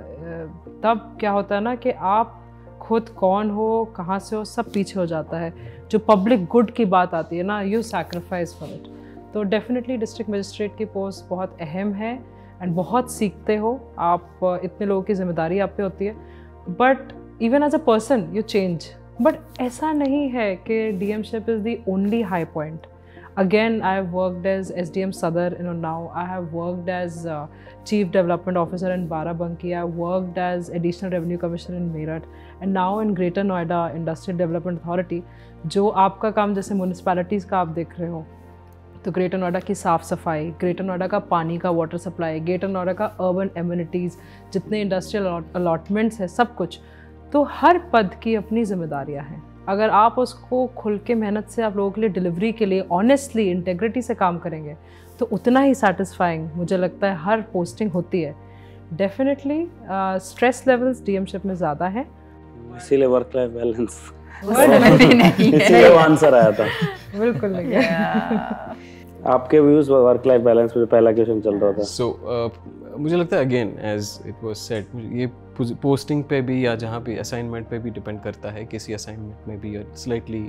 तब क्या होता है ना कि आप खुद कौन हो, कहाँ से हो, सब पीछे हो जाता है। जो पब्लिक गुड की बात आती है ना, यू सैक्रिफाइस फॉर इट। तो डेफिनेटली डिस्ट्रिक्ट मजिस्ट्रेट की पोस्ट बहुत अहम है एंड बहुत सीखते हो आप, इतने लोगों की जिम्मेदारी आप पे होती है। But even as a person you change, but ऐसा नहीं है कि DMship is the only high point. Again, I have worked as SDM Sadar in Unnao. I have worked as Chief Development Officer in Barabanki. I have worked as Additional Revenue Commissioner in Meerut, and now in Greater Noida Industrial Development Authority. जो आपका काम जैसे म्यूनिसपैलिटीज़ का आप देख रहे हो, तो ग्रेटर नोएडा की साफ़ सफाई, ग्रेटर नोएडा का पानी का वाटर सप्लाई, ग्रेटर नोएडा का अर्बन एम्यूनिटीज़, जितने इंडस्ट्रियल अलॉटमेंट्स हैं, सब कुछ. तो हर पद की अपनी जिम्मेदारियाँ हैं. अगर आप उसको खुल के मेहनत से आप लोगों के लिए डिलीवरी के लिए ऑनेस्टली इंटेग्रिटी से काम करेंगे तो उतना ही सेटिस्फाइंग मुझे लगता है हर पोस्टिंग होती है. डेफिनेटली स्ट्रेस लेवल्स डीएमशिप में ज़्यादा है, इसीलिए वर्क लाइफ बैलेंस नहीं इसीलिए वो आंसर आया था. बिल्कुल नहीं है. आपके व्यूज वर्क लाइफ बैलेंस पे पहला क्वेश्चन चल रहा था. सो मुझे लगता है again as it was said, ये पोस्टिंग पे भी या जहाँ पे असाइनमेंट पे भी डिपेंड करता है. किसी असाइनमेंट में भी स्लाइटली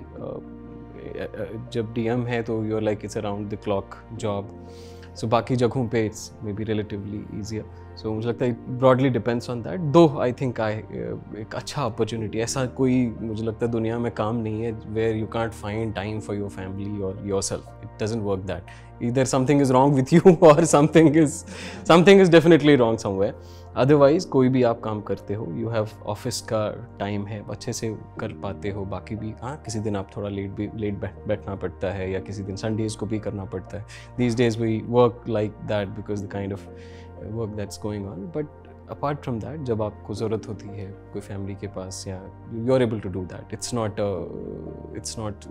जब डीएम है तो you are like it's around the clock job. So बाकी जगहों पे it's may be relatively easier. So मुझे लगता है ब्रॉडली डिपेंड्स ऑन दैट. दो आई थिंक एक अच्छा अपॉर्चुनिटी, ऐसा कोई मुझे लगता है दुनिया में काम नहीं है where you can't find time for your family और yourself. It doesn't work that. either something is wrong with you or something is definitely wrong somewhere. Otherwise कोई भी आप काम करते हो, यू हैव ऑफिस का टाइम है, अच्छे से कर पाते हो. बाकी भी हाँ, किसी दिन आप थोड़ा लेट बैठना पड़ता है या किसी दिन संडेज़ को भी करना पड़ता है. These days we work like that because the kind of work that's going on. But apart from that, जब आपको ज़रूरत होती है कोई फैमिली के पास, या you are able to do that. It's not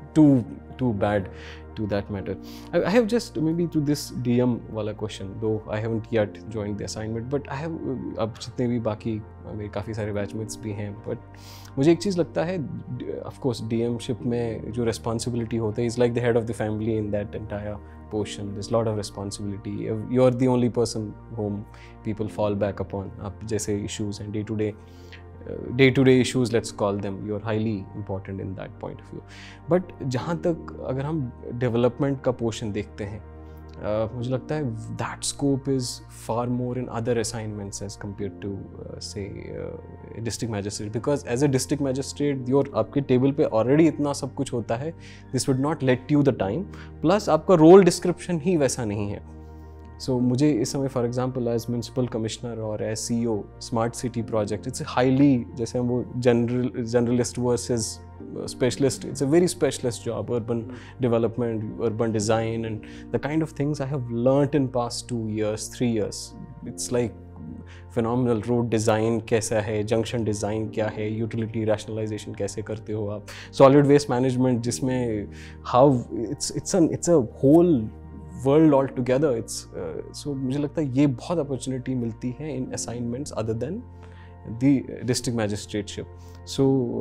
too bad to that matter. I have just maybe to this DM wala question, though I haven't yet joined the assignment, but I have अब जितने भी बाकी मेरे काफ़ी सारे बैचमेट्स भी हैं, but मुझे एक चीज़ लगता है, of course DMship में जो responsibility होता है is like the head of the family in that entire portion. There's a lot of responsibility. You're the only person whom people fall back upon. आप जैसे issues and day-to-day issues, let's call them, you're highly important in that point of view. But जहाँ तक अगर हम development का portion देखते हैं, मुझे लगता है that scope is far more in other assignments as compared to say district magistrate, because as a district magistrate आपके टेबल पे already इतना सब कुछ होता है. This would not let you the time, plus आपका role description ही वैसा नहीं है. सो मुझे इस समय for example as municipal commissioner और as CEO smart city project, it's highly, जैसे हम वो generalist versus specialist, it's a very specialist job. Urban development, urban design and the kind of things I have learned in past 2 years 3 years. It's like phenomenal. Road design कैसा है, जंक्शन डिज़ाइन क्या है, यूटिलिटी रैशनलाइजेशन कैसे करते हो आप, सॉलिड वेस्ट मैनेजमेंट जिसमें how it's a whole world all together. It's so मुझे लगता है ये बहुत अपॉर्चुनिटी मिलती है in assignments other than the district magistrateship. So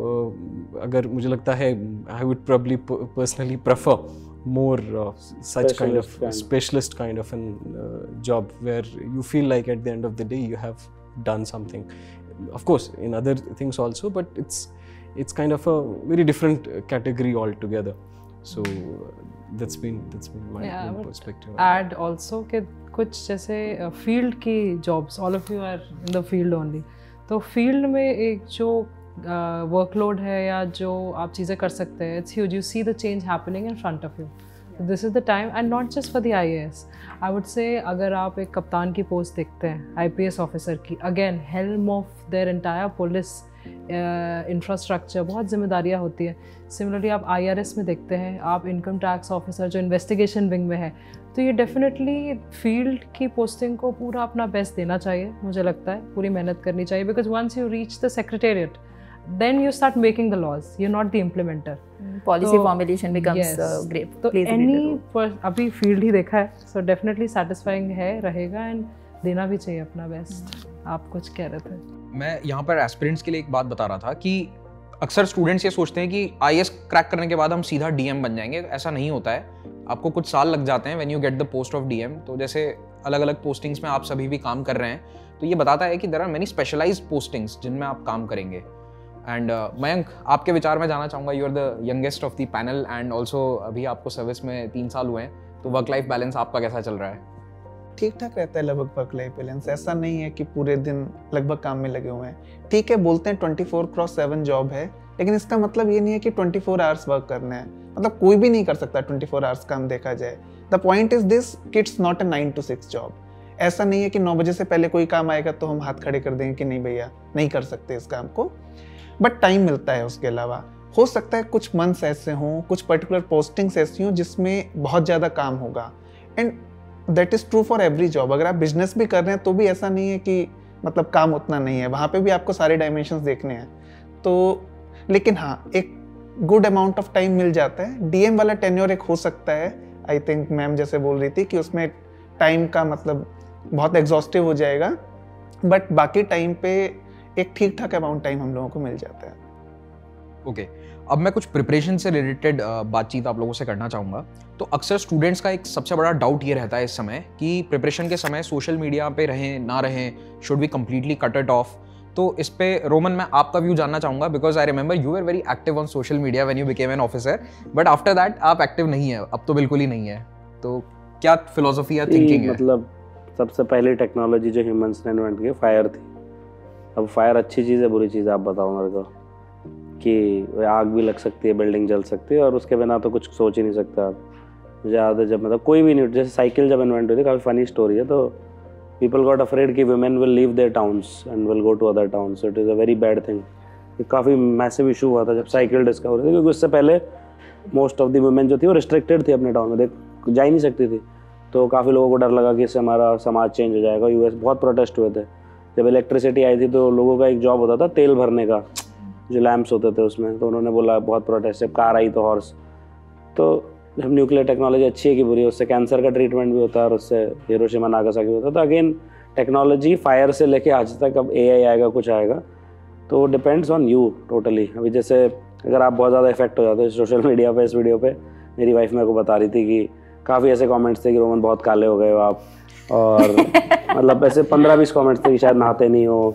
अगर मुझे लगता है I would probably personally prefer more such kind of specialist kind of an job where you feel like at the end of the day you have done something. Of course in other things also, but it's kind of a very different category altogether. So that's been my own perspective. Add also कि कुछ जैसे field की jobs, all of you are in the field only, तो field में एक जो वर्कलोड है या जो आप चीज़ें कर सकते हैं, it's huge. You see the change happening in front of you. This is the time, and not just for the IAS. I would say अगर आप एक कप्तान की पोस्ट देखते हैं, IPS ऑफिसर की, again helm of their entire police infrastructure, बहुत जिम्मेदारियाँ होती है. सिमिलरली आप IRS में देखते हैं, आप इनकम टैक्स ऑफिसर जो इन्वेस्टिगेशन विंग में है, तो ये डेफिनेटली फील्ड की पोस्टिंग को पूरा अपना बेस्ट देना चाहिए. मुझे लगता है पूरी मेहनत करनी चाहिए, because once you reach the secretariat then you start making the laws, you're not the implementer. Policy formulation becomes great. तो any अभी field ही देखा है, so definitely satisfying है, रहेगा, and देना भी चाहिए अपना बेस्ट. आप कुछ कह रहे थे? मैं यहाँ पर एस्पिरेंट्स के लिए एक बात बता रहा था कि अक्सर स्टूडेंट्स ये सोचते हैं कि IAS क्रैक करने के बाद हम सीधा DM बन जाएंगे. ऐसा नहीं होता है, आपको कुछ साल लग जाते हैं when you get the post of DM. तो जैसे अलग अलग पोस्टिंग्स में आप सभी भी काम कर रहे हैं, तो ये बताता है कि there are many specialized postings जिनमें आप काम करेंगे. एंड मयंक, आपके विचार में जाना चाहूँगा. You are the youngest of the panel and also अभी आपको सर्विस में 3 साल हुए हैं, तो वर्क लाइफ बैलेंस आपका कैसा चल रहा है? ठीक ठाक रहता है लगभग वर्क लाइफ बैलेंस. ऐसा नहीं है कि पूरे दिन लगभग काम में लगे हुए हैं. ठीक है, बोलते हैं 24/7 जॉब है, लेकिन इसका मतलब ये नहीं है कि 24 आवर्स वर्क करना है, मतलब कोई भी नहीं कर सकता 24 आवर्स काम देखा जाए। द पॉइंट इज दिस कि it's not a 9 to 6 job. ऐसा नहीं है कि 9 बजे से पहले कोई काम आएगा तो हम हाथ खड़े कर देंगे कि नहीं भैया नहीं कर सकते इस काम को, बट टाइम मिलता है। उसके अलावा हो सकता है कुछ मंथ्स ऐसे हों, कुछ पर्टिकुलर पोस्टिंग्स ऐसी हों जिसमें बहुत ज़्यादा काम होगा, and that is true for every job. अगर आप बिजनेस भी कर रहे हैं तो भी ऐसा नहीं है कि मतलब काम उतना नहीं है, वहाँ पे भी आपको सारे डायमेंशंस देखने हैं। तो लेकिन हाँ, एक गुड अमाउंट ऑफ टाइम मिल जाता है। डीएम वाला टेन्योर एक हो सकता है, आई थिंक मैम जैसे बोल रही थी कि उसमें टाइम का मतलब बहुत एग्जॉस्टिव हो जाएगा, बट बाकी टाइम पे एक ठीक ठाक अमाउंट टाइम हम लोगों को मिल जाता है। ओके, अब मैं कुछ प्रिपरेशन से रिलेटेड बातचीत आप लोगों से करना चाहूँगा। तो अक्सर स्टूडेंट्स का एक सबसे बड़ा डाउट ये रहता है इस समय कि प्रिपरेशन के समय सोशल मीडिया पे रहें ना रहें, should we completely cut it off. तो इस पे रोमन मैं आपका व्यू जानना चाहूँगा, because I remember you were very active on social media when you became an officer, but after that आप एक्टिव नहीं है, अब तो बिल्कुल ही नहीं है। तो क्या फिलोसफी या थिंकिंग है? मतलब सबसे पहली टेक्नोलॉजी जो ह्यूमंस ने इन्वेंट की फायर थी। अब फायर अच्छी चीज़ है बुरी चीज़ है, आप बताओ मेरे को, कि आग भी लग सकती है, बिल्डिंग जल सकती है, और उसके बिना तो कुछ सोच ही नहीं सकता आप। मुझे याद है जब मतलब कोई भी नहीं, जैसे साइकिल जब इन्वेंट हुई थी, काफ़ी फनी स्टोरी है, तो पीपल गॉट अफ्रेड कि women will leave their towns and will go to other towns, it is a very bad thing. ये काफ़ी मैसिव इशू हुआ था जब साइकिल डिस्कवर हुई थी, क्योंकि उससे पहले मोस्ट ऑफ द वुमेन जो थी वो रिस्ट्रिक्टेड थी अपने टाउन में, जा ही नहीं सकती थी। तो काफ़ी लोगों को डर लगा कि इससे हमारा समाज चेंज हो जाएगा। यूएस बहुत प्रोटेस्ट हुए थे। जब इलेक्ट्रिसिटी आई थी तो लोगों का एक जॉब होता था तेल भरने का, जो लैंप्स होते थे उसमें, तो उन्होंने बोला बहुत प्रोटेस्ट, जब कार आई तो हॉर्स। तो जब न्यूक्लियर टेक्नोलॉजी अच्छी है कि बुरी है, उससे कैंसर का ट्रीटमेंट भी होता है और उससे हिरोशिमा नागासाकी होता है। तो अगेन टेक्नोलॉजी फायर से लेके आज तक, अब एआई आएगा, कुछ आएगा, तो डिपेंड्स ऑन यू टोटली। अभी जैसे अगर आप बहुत ज़्यादा इफेक्ट हो जाते हो सोशल मीडिया पे, इस वीडियो पे मेरी वाइफ मेरे को बता रही थी कि काफ़ी ऐसे कमेंट्स थे कि रोमन बहुत काले हो गए हो आप, और मतलब ऐसे 15-20 कमेंट्स थे कि शायद नहाते नहीं हो,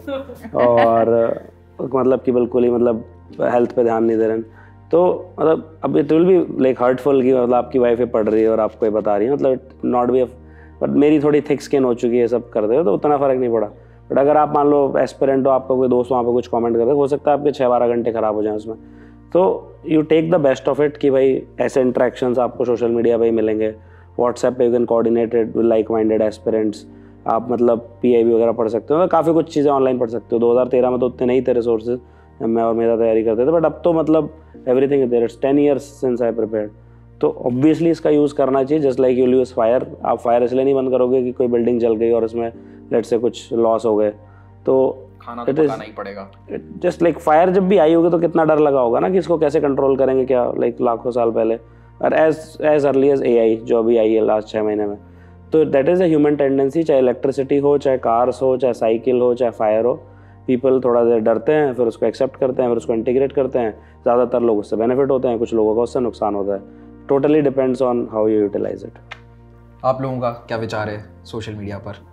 और मतलब कि बिल्कुल ही मतलब हेल्थ पे ध्यान नहीं दे रहे हैं। तो मतलब अब it will be like hurtful कि मतलब आपकी वाइफ पढ़ रही है और आपको ये बता रही है, मतलब नॉट बी, बट मेरी थोड़ी थिक स्किन हो चुकी है, सब कर दे तो उतना फ़र्क नहीं पड़ा। बट अगर आप मान लो एस्पिरेंट हो, आपका कोई दोस्त वहाँ पे कुछ कमेंट कर दे, हो सकता है आपके 6-12 घंटे ख़राब हो जाए उसमें। तो you take the best of it कि भाई ऐसे इंट्रैक्शंस आपको सोशल मीडिया पे ही मिलेंगे। व्हाट्सएप पे you can coordinated with like minded aspirants, आप मतलब पीआईबी वगैरह पढ़ सकते हो, काफ़ी कुछ चीज़ें ऑनलाइन पढ़ सकते हो। 2013 में तो उतने नहीं थे रिसोर्सेज, मैं और मेरा तैयारी करते थे, बट अब तो मतलब everything is there. It's 10 years since I prepared. तो ऑब्वियसली इसका यूज़ करना चाहिए, just like you use fire. आप फायर इसलिए नहीं बंद करोगे कि कोई बिल्डिंग जल गई और इसमें लेट से कुछ लॉस हो गए, तो खाना तो पकाना ही पड़ेगा। जस्ट लाइक फायर जब भी आई होगी तो कितना डर लगा होगा ना कि इसको कैसे कंट्रोल करेंगे, क्या लाइक लाखों साल पहले, और एज अर्ली एज एआई जो अभी आई है लास्ट 6 महीने में। तो that is a human tendency, चाहे इलेक्ट्रिसिटी हो, चाहे कार्स हो, चाहे साइकिल हो, चाहे फायर हो। पीपल थोड़ा देर डरते हैं, फिर उसको एक्सेप्ट करते हैं, फिर उसको इंटीग्रेट करते हैं। ज़्यादातर लोग उससे बेनिफिट होते हैं, कुछ लोगों का उससे नुकसान होता है। Totally depends on how you utilize it. आप लोगों का क्या विचार है सोशल मीडिया पर?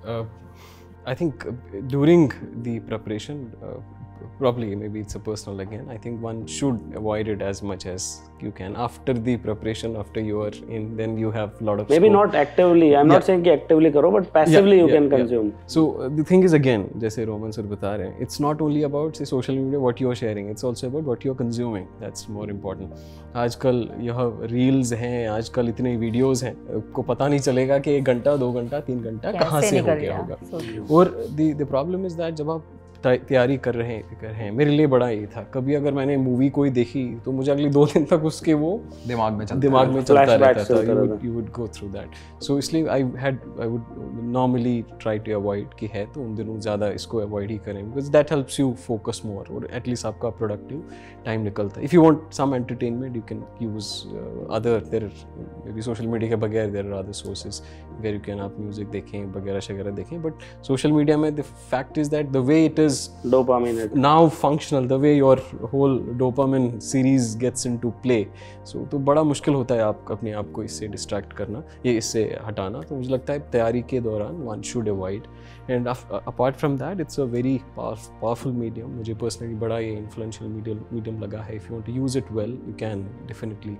I think during the preparation, probably maybe it's a personal again, I think one should avoid it as much as you can. After the preparation, after you are in, then you have a lot of maybe scope. not actively, I'm not saying कि actively करो, but passively you can consume. So the thing is again, जैसे रोमन सर बता रहे हैं, it's not only about say social media what you are sharing, it's also about what you are consuming. That's more important. आजकल यह रील्स हैं, आजकल इतने वीडियोस हैं, को पता नहीं चलेगा कि 1 घंटा 2 घंटा 3 घंटा कहाँ से हो गया होगा। और the problem is that जब आप तैयारी कर रहे हैं, मेरे लिए बड़ा ये था, कभी अगर मैंने मूवी कोई देखी तो मुझे अगले 2 दिन तक उसके वो दिमाग में चलता रहता था। You would go through that. So इसलिए I would normally try to avoid कि है तो उन दिनों ज़्यादा इसको avoid ही करें, because that helps you focus more और at least आपका productive time निकलता है। If you want some entertainment, you can use there maybe social media के बगैर there are other sources where you can आप music देखें वगैरह देखें, but social media में the fact is that the way it is dopamine now functional, the way your whole dopamine series gets into play, so तो बड़ा मुश्किल होता है आप अपने आप को इससे डिस्ट्रैक्ट करना, ये इससे हटाना। तो मुझे लगता है तैयारी के दौरान one should avoid, and apart from that it's a very powerful medium। मुझे पर्सनली बड़ा ये influential medium लगा है। if you want to use it well, you can definitely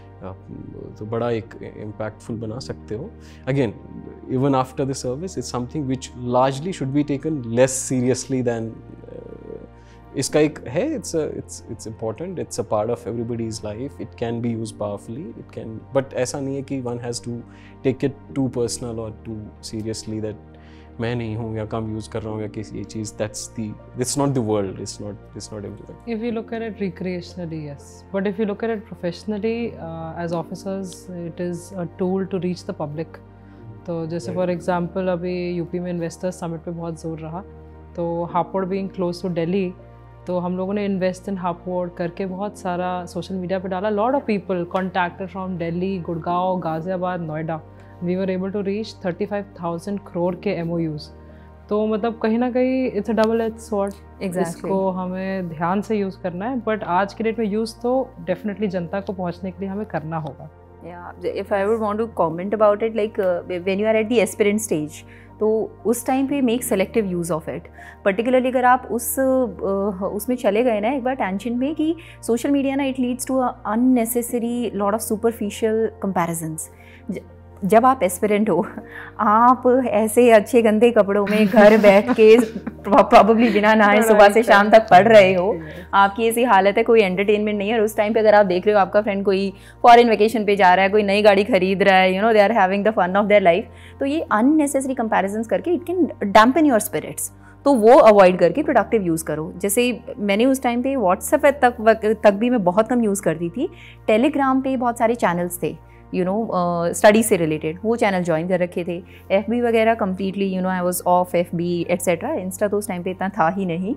तो बड़ा एक इम्पैक्टफुल बना सकते हो। Again even after the service it's something which largely should be taken less seriously than इसका एक है, it's important, it's a part of everybody's life, it can be used powerfully, it can, but ऐसा नहीं है कि one has to take it too personal or too seriously that मैं नहीं हूँ या कम यूज़ कर रहा हूँ या किसी ये चीज़, it's not the world, it's not everything. If you look at it recreationally, yes, but if you look at it professionally, as officers, it is a tool to reach the public. तो जैसे फॉर एग्जांपल अभी यूपी में इन्वेस्टर्स समिट पे बहुत जोर रहा, तो Hapur being close to Delhi, तो हम लोगों ने इन्वेस्ट इन हापुड़ करके बहुत सारा सोशल मीडिया पे डाला. Lot of people contacted from Delhi, Gurgaon, Ghaziabad, Noida. We were able to reach 35,000 crore के MOUs. तो मतलब कहीं ना कहीं it's a double edge sword. इसको हमें ध्यान से यूज़ करना है, बट आज के डेट में यूज़ तो डेफिनेटली जनता को पहुंचने के लिए हमें करना होगा. Yeah, if I would want to comment about it, like when you are at the aspirant stage, तो उस टाइम पे make selective use of it. Particularly अगर आप उसमें चले गए ना एक बार टेंशन में कि सोशल मीडिया ना it leads to unnecessary lot of superficial comparisons. जब आप एस्पिरेंट हो, आप ऐसे अच्छे गंदे कपड़ों में घर बैठ के प्रॉब्ली बिना नहाए सुबह से शाम तक पढ़ रहे हो, आपकी ऐसी हालत है, कोई एंटरटेनमेंट नहीं है. और उस टाइम पे अगर आप देख रहे हो आपका फ्रेंड कोई फॉरेन वेकेशन पे जा रहा है, कोई नई गाड़ी खरीद रहा है, you know they are having the fun of their life, तो ये अननेसेसरी कंपैरिजन्स करके it can dampen your spirits. तो वो अवॉइड करके प्रोडक्टिव यूज़ करो. जैसे मैंने उस टाइम पे व्हाट्सएप तक भी मैं बहुत कम यूज़ करती थी. टेलीग्राम पे बहुत सारे चैनल्स थे, यू नो स्टडी से रिलेटेड, वो चैनल ज्वाइन कर रखे थे. FB वगैरह completely you know I was off FB etcetera. Insta तो उस टाइम पे इतना था ही नहीं.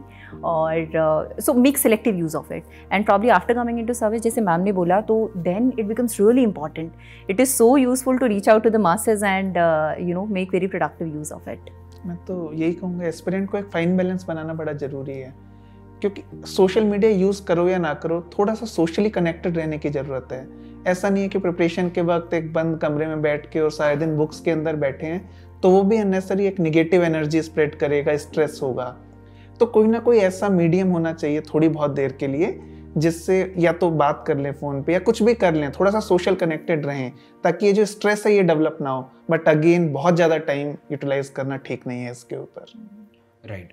और so make selective use of it and probably after coming into service, जैसे मैम ने बोला, तो then it becomes really important. It is so useful to reach out to the masses and you know make very productive use of it. मैं तो यही कहूँगा, एस्पिरेंट को एक फाइन बैलेंस बनाना बड़ा ज़रूरी है, क्योंकि सोशल मीडिया यूज़ करो या ना करो, थोड़ा सा सोशली कनेक्टेड रहने की ज़रूरत है. ऐसा नहीं है कि प्रिपरेशन के वक्त एक बंद कमरे में बैठ के और सारे दिन बुक्स के अंदर बैठे हैं, तो वो भी अननेसेसरी एक निगेटिव एनर्जी स्प्रेड करेगा, स्ट्रेस होगा. तो कोई ना कोई ऐसा मीडियम होना चाहिए थोड़ी बहुत देर के लिए, जिससे या तो बात कर लें फ़ोन पे या कुछ भी कर लें, थोड़ा सा सोशल कनेक्टेड रहें, ताकि ये जो स्ट्रेस है ये डेवलप ना हो. बट अगेन बहुत ज़्यादा टाइम यूटिलाइज करना ठीक नहीं है इसके ऊपर. राइट.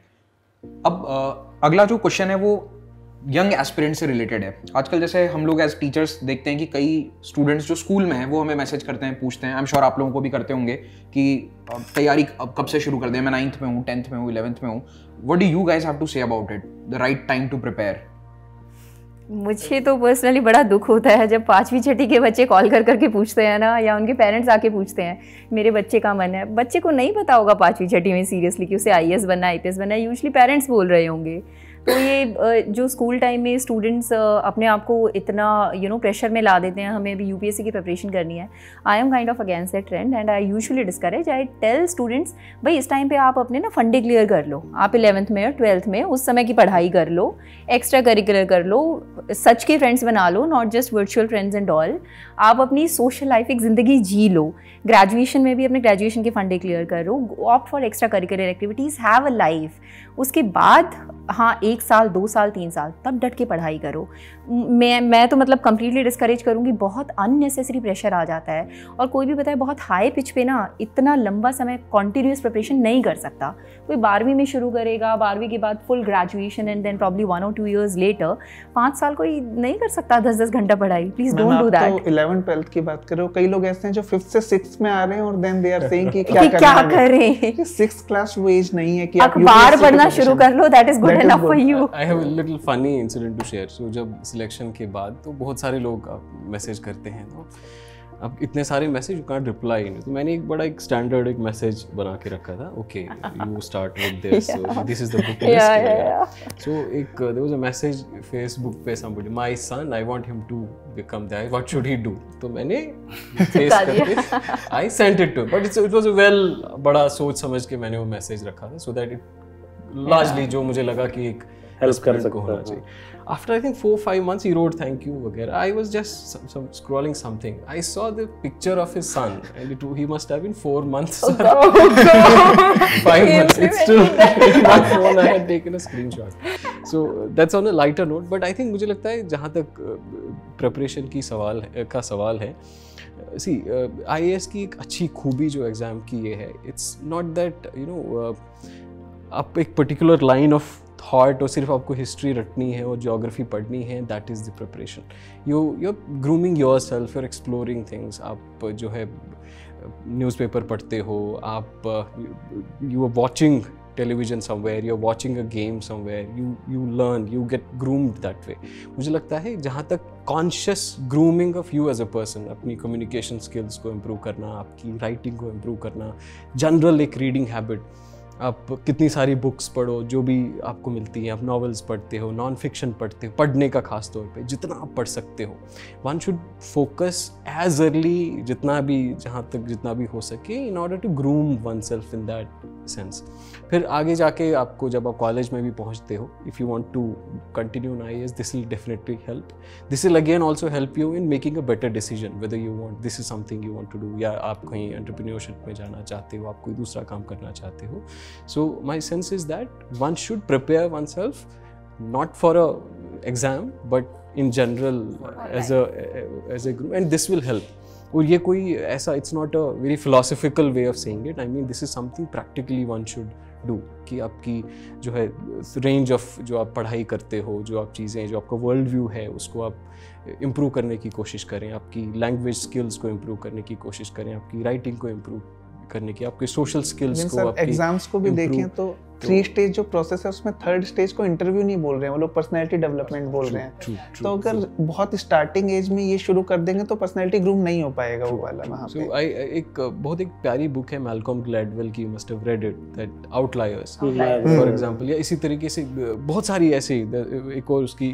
अब अगला जो क्वेश्चन है वो यंग एस्पिरेंट से रिलेटेड है. आजकल जैसे हम लोग एज टीचर्स देखते हैं कि कई स्टूडेंट्स जो स्कूल में हैं वो हमें मैसेज करते हैं, पूछते हैं, आई एम श्योर आप लोगों को भी करते होंगे कि तैयारी अब कब से शुरू कर दें, मैं 9th में हूँ, 10th में हूँ, 11th में हूँ. What do you guys have to say about it, the right time to prepare? मुझे तो पर्सनली बड़ा दुख होता है जब 5वीं 6ठी के बच्चे कॉल कर करके पूछते हैं ना, या उनके पेरेंट्स आके पूछते हैं मेरे बच्चे का मन है. बच्चे को नहीं पता होगा 5वीं 6ठी में सीरियसली कि उसे IAS बनना है, IPS बनना है. यूजली पेरेंट्स बोल रहे होंगे. तो ये जो स्कूल टाइम में स्टूडेंट्स अपने आप को इतना यू नो प्रेशर में ला देते हैं, हमें अभी UPSC की प्रिपरेशन करनी है. I am kind of against that trend and I usually discourage. I tell students, भाई इस टाइम पे आप अपने ना फंडे क्लियर कर लो. आप 11th में और 12th में उस समय की पढ़ाई कर लो, एक्स्ट्रा करिकुलर कर लो, सच के फ्रेंड्स बना लो, not just virtual friends and all. आप अपनी सोशल लाइफ एक ज़िंदगी जी लो. ग्रेजुएशन में भी अपने ग्रेजुएशन के फंडे क्लियर करो, opt for extra curricular activities, have a life. उसके बाद हाँ 1 साल 2 साल 3 साल तब डट के पढ़ाई करो. मैं तो मतलब कम्प्लीटली डिस्करेज करूँगी. बहुत अननेसेसरी प्रेशर आ जाता है. और कोई भी बताए बहुत हाई पिच पे ना इतना लंबा समय कॉन्टीन्यूस प्रिपरेशन नहीं कर सकता. कोई 12वीं में शुरू करेगा, 12वीं के बाद full graduation and then probably 1 or 2 years later 5 साल कोई नहीं कर सकता 10-10 घंटा पढ़ाई. Please don't do that. तो 11th 12th की बात करो, कई लोग ऐसे हैं जो 5th से 6th में आ रहे हैं और देन दे आर सेइंग कि क्या करें. 6th क्लास वो एज नहीं है कि आप अखबार पढ़ना शुरू कर लो, that is good enough for you. I have a little funny incident to share. So जब सिलेक्शन के बाद तो बहुत सारे लोग मैसेज करते हैं, तो अब इतने सारे मैसेज यू कांट रिप्लाई. तो मैंने एक स्टैंडर्ड एक मैसेज बना के रखा था. Okay you start with this, this is the book list. So एक there was a message Facebook पे, somebody, my son, I want him to become that, what should he do. तो मैंने फेस करके I sent it to, but it was well, बड़ा सोच समझ के मैंने वो मैसेज रखा था, सो दैट इट लार्जली जो मुझे लगा कि एक हेल्प कर सकता है. After I think 4-5 months, he wrote thank you वगैरह. I was just some scrolling something. I saw the picture of his son, and he must have been 4 months. Oh God. 5 months. It's still in my phone. I had taken a screenshot. So that's on a lighter note. But I think मुझे लगता है जहाँ तक preparation की सवाल है. See, IAS की एक अच्छी खूबी जो एग्जाम की ये है, it's not that आप एक particular line of हॉट और सिर्फ आपको हिस्ट्री रटनी है और ज्योग्राफी पढ़नी है, that is the preparation. You are grooming your self, you are exploring things. आप जो है न्यूज़पेपर पढ़ते हो, आप you are watching television somewhere, you're watching a game somewhere, you learn, you get groomed that way. मुझे लगता है जहाँ तक conscious grooming of you as a person, अपनी communication skills को improve करना, आपकी writing को improve करना, general एक reading habit, आप कितनी सारी बुक्स पढ़ो जो भी आपको मिलती हैं, आप नॉवेल्स पढ़ते हो, नॉन फिक्शन पढ़ते हो, पढ़ने का खास तौर पे जितना आप पढ़ सकते हो, one should focus as early जितना भी हो सके in order to groom one self in that sense. फिर आगे जाके आपको जब आप कॉलेज में भी पहुंचते हो, if you want to continue in IAS, this will definitely help. This will again also help you in making a better decision whether you want this is something you want to do, या आप कहीं एंटरप्रेन्योरशिप में जाना चाहते हो, आप कोई दूसरा काम करना चाहते हो. So my sense is that one should prepare oneself not for a exam but in general as a group, and this will help. और ये कोई ऐसा, it's not a very philosophical way of saying it. I mean this is something practically one should do कि आपकी जो है range of जो आप पढ़ाई करते हो, जो आप चीज़ें, जो आपका वर्ल्ड व्यू है, उसको आप इम्प्रूव करने की कोशिश करें, आपकी लैंग्वेज स्किल्स को इम्प्रूव करने की कोशिश करें, आपकी राइटिंग को इम्प्रूव करने की, आपके सोशल स्किल्स को, आपके एग्जाम्स को भी देखें तो 3 स्टेज जो प्रोसेस है उसमें 3rd स्टेज को इंटरव्यू नहीं बोल रहे हैं, वो लोग पर्सनैलिटी डेवलपमेंट बोल रहे हैं. तो अगर बहुत स्टार्टिंग एज में ये शुरू कर देंगे तो पर्सनैलिटी ग्रूम नहीं हो पाएगा वो वाला वहाँ पे. एक बहुत एक प्यारी बुक है मैल्कॉम ग्लैडवेल की, must have read it, that outliers for example, या इसी तरीके से बहुत सारी ऐसी एक और उसकी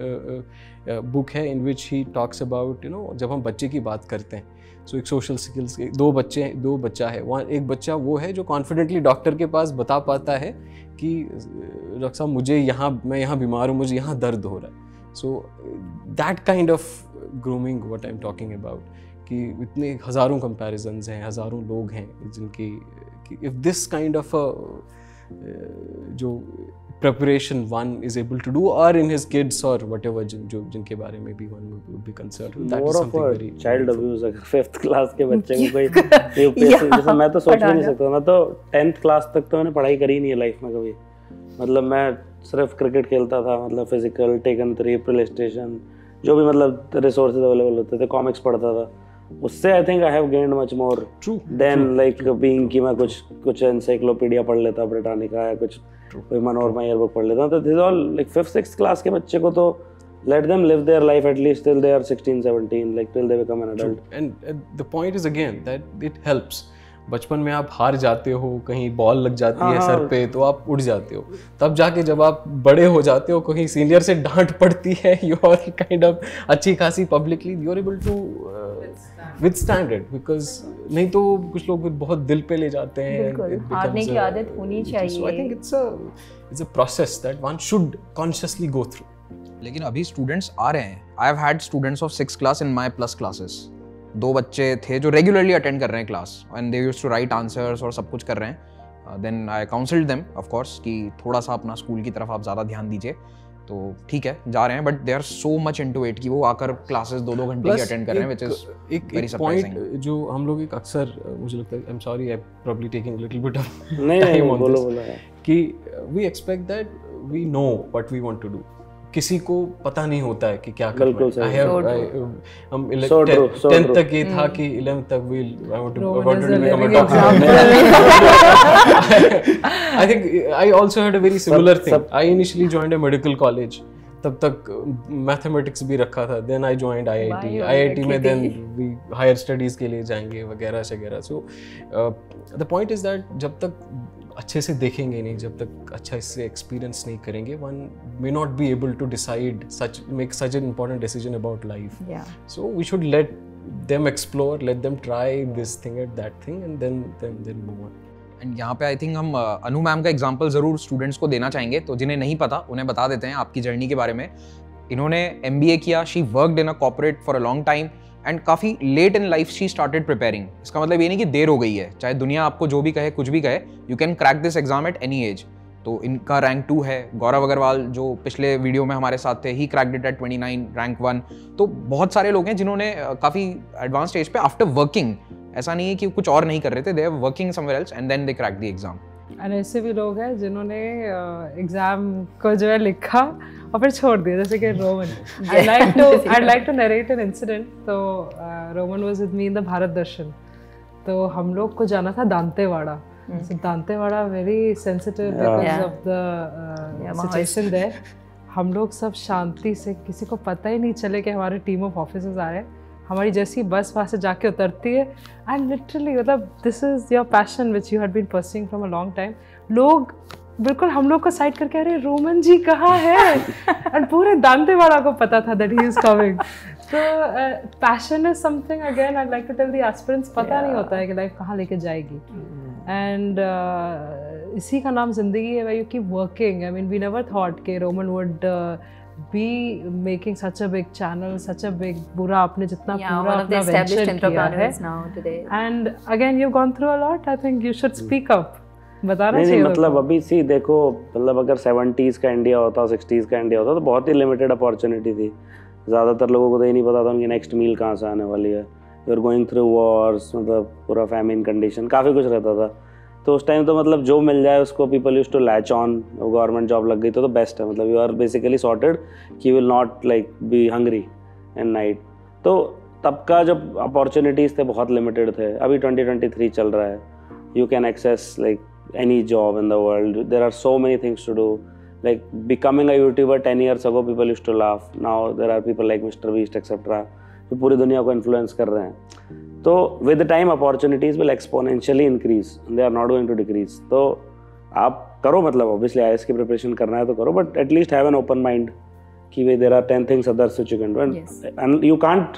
बुक है इन विच ही टॉक्स अबाउट जब हम बच्चे की बात करते हैं, सो एक सोशल स्किल्स, दो बच्चा है, वहाँ एक बच्चा वो है जो कॉन्फिडेंटली डॉक्टर के पास बता पाता है कि डॉक्टर साहब मैं यहाँ बीमार हूँ, मुझे यहाँ दर्द हो रहा है. So that kind of grooming what I am talking about, कि इतने हज़ारों कंपैरिजन्स हैं, हज़ारों लोग हैं जिनकी, इफ़ दिस काइंड ऑफ जो preparation one is able to do, or in his kids or whatever जिनके बारे में भी one would be concerned. That is something very child abuse. अगर 5th क्लास के बच्चे को कोई UPSC, जैसे मैं तो सोच भी नहीं सकता, मैं तो 10th क्लास तक तो मैंने पढ़ाई करी ही नहीं है लाइफ में कभी. मतलब मैं सिर्फ क्रिकेट खेलता था, मतलब फिजिकल, टेकन 3, प्ले स्टेशन, जो भी मतलब रिसोर्सेज अवेलेबल होते थे, कॉमिक्स पढ़ता था. उससे I think I have gained much more than like being कि मैं कुछ एनसाइक्लोपीडिया पढ़ लेता, ब्रिटानिका, या कुछ कोई मनोरमा ईयरबुक पढ़ लेता. तो this all like 5th 6th class के बच्चे को तो let them live their life at least till they are 16 17, like till they become an adult. And the point is again that it helps. बचपन में आप हार जाते हो, कहीं बॉल लग जाती है सर पे तो आप उठ जाते हो, तब जाके जब आप बड़े हो जाते हो, कहीं सीनियर से डांट पड़ती है, यू आर काइंड ऑफ अच्छी खासी publicly you are able to withstand it, because नहीं तो कुछ लोग बहुत दिल पे ले जाते हैं. हारने की आदत होनी चाहिए. So I think it's a process that one should consciously go through. लेकिन अभी स्टूडेंट्स आ रहे हैं. I have had students of 6th class in my plus classes. 2 बच्चे थे जो रेगुलरली अटेंड कर रहे हैं class, and they used to write answers और सब कुछ कर रहे हैं. Then I counselled them of course कि थोड़ा सा अपना स्कूल की तरफ आप ज़्यादा ध्यान दीजिए. तो ठीक है, जा रहे हैं, but they are so much into it कि वो आकर क्लासेस 2-2 घंटे की अटेंड कर रहे हैं, व्हिच इज वेरी सरप्राइजिंग. जो हम लोग एक अक्सर, मुझे लगता है, I am sorry, I probably taking little bit of नहीं बोलो कि we expect that we know what we want to do. किसी को पता नहीं होता है कि क्या करना है. हम 10th तक ये था कि 11th तक I wanted to become a doctor. I think I also had a very similar thing. I initially joined a medical college. तब तक मैथमेटिक्स भी रखा था. Then I joined IIT में then we higher studies के लिए जाएंगे वगैरह वगैरह. So the point is that जब तक अच्छे से देखेंगे नहीं, जब तक अच्छा इससे एक्सपीरियंस नहीं करेंगे, one may not be able to make such an important decision about life. Yeah. So we should let them explore, let them try this thing at that thing, and then move on. And यहाँ पे आई थिंक हम अनु मैम का एग्जांपल ज़रूर स्टूडेंट्स को देना चाहेंगे. तो जिन्हें नहीं पता उन्हें बता देते हैं आपकी जर्नी के बारे में. इन्होंने MBA किया, she worked in a corporate for a long time, and काफ़ी late in life she started preparing. इसका मतलब ये नहीं कि देर हो गई है, चाहे दुनिया आपको जो भी कहे, कुछ भी कहे, you can crack this exam at any age. तो इनका रैंक 2 है. गौरव अग्रवाल जो पिछले वीडियो में हमारे साथ थे, he cracked it at 29, rank 1. तो बहुत सारे लोग हैं जिन्होंने काफ़ी एडवांस स्टेज पे आफ्टर वर्किंग, ऐसा नहीं है कि कुछ और नहीं कर रहे थे, they are working somewhere else and then they crack the exam. और ऐसे भी लोग हैं जिन्होंने एग्जाम को जो है लिखा और फिर छोड़ दिया, जैसे कि Roman. I'd like to narrate an incident. तो Roman was with me in the Bharat Darshan, तो हम लोग को जाना था Dantewada. So Dantewada very sensitive because of the situation there. हम लोग सब शांति से, किसी को पता ही नहीं चले कि हमारे टीम ऑफ ऑफिसर्स आ रहे हैं। हमारी जैसी बस वहाँ से जाके उतरती है एंड लिटरली मतलब this is your passion which you had been pursuing from a long time. लोग बिल्कुल हम लोग को साइड करके अरे रोमन जी कहाँ है, एंड पूरे दांतेवाड़ा को पता था दैट ही इज कमिंग। तो passion is something again I like to tell the aspirants, पता नहीं होता है कि लाइफ कहाँ लेके जाएगी, एंड इसी का नाम जिंदगी है, where you keep working. I mean, we never thought कि Roman would be making such a big channel, such a big पूरा आपने जितना पूरा अपना venture किया है, and again you've gone through a lot. I think you should speak up. बताना चाहिए। मतलब अभी सी देखो, मतलब अगर 70s का इंडिया होता, 60s का इंडिया होता तो बहुत ही लिमिटेड अपॉर्चुनिटी थी। ज़्यादातर लोगों को तो ये नहीं पता था उनकी नेक्स्ट मील कहाँ से आने वाली है। You are going through wars, मतलब पूरा फैमिन कंडीशन, काफ़ी कुछ रहता था। तो उस टाइम तो मतलब जो मिल जाए उसको people use to latch on. Government job लग गई तो बेस्ट है, मतलब यू आर बेसिकली सॉर्टेड कि will not like be hungry and night. तो तब का जब अपॉर्चुनिटीज़ थे बहुत लिमिटेड थे। अभी 2023 चल रहा है, you can access like any job in the world, there are so many things to do. Like becoming a YouTuber 10 years ago people use to laugh, now there are people like Mister Beast etcetera जो पूरी दुनिया को इन्फ्लुएंस कर रहे हैं। तो with the time opportunities will exponentially increase, they are not going to decrease. तो आप करो, मतलब ऑब्वियसली IAS की प्रिपरेशन करना है तो करो, but at least have an open mind कि वे there are 10 things others which you can do, and you can't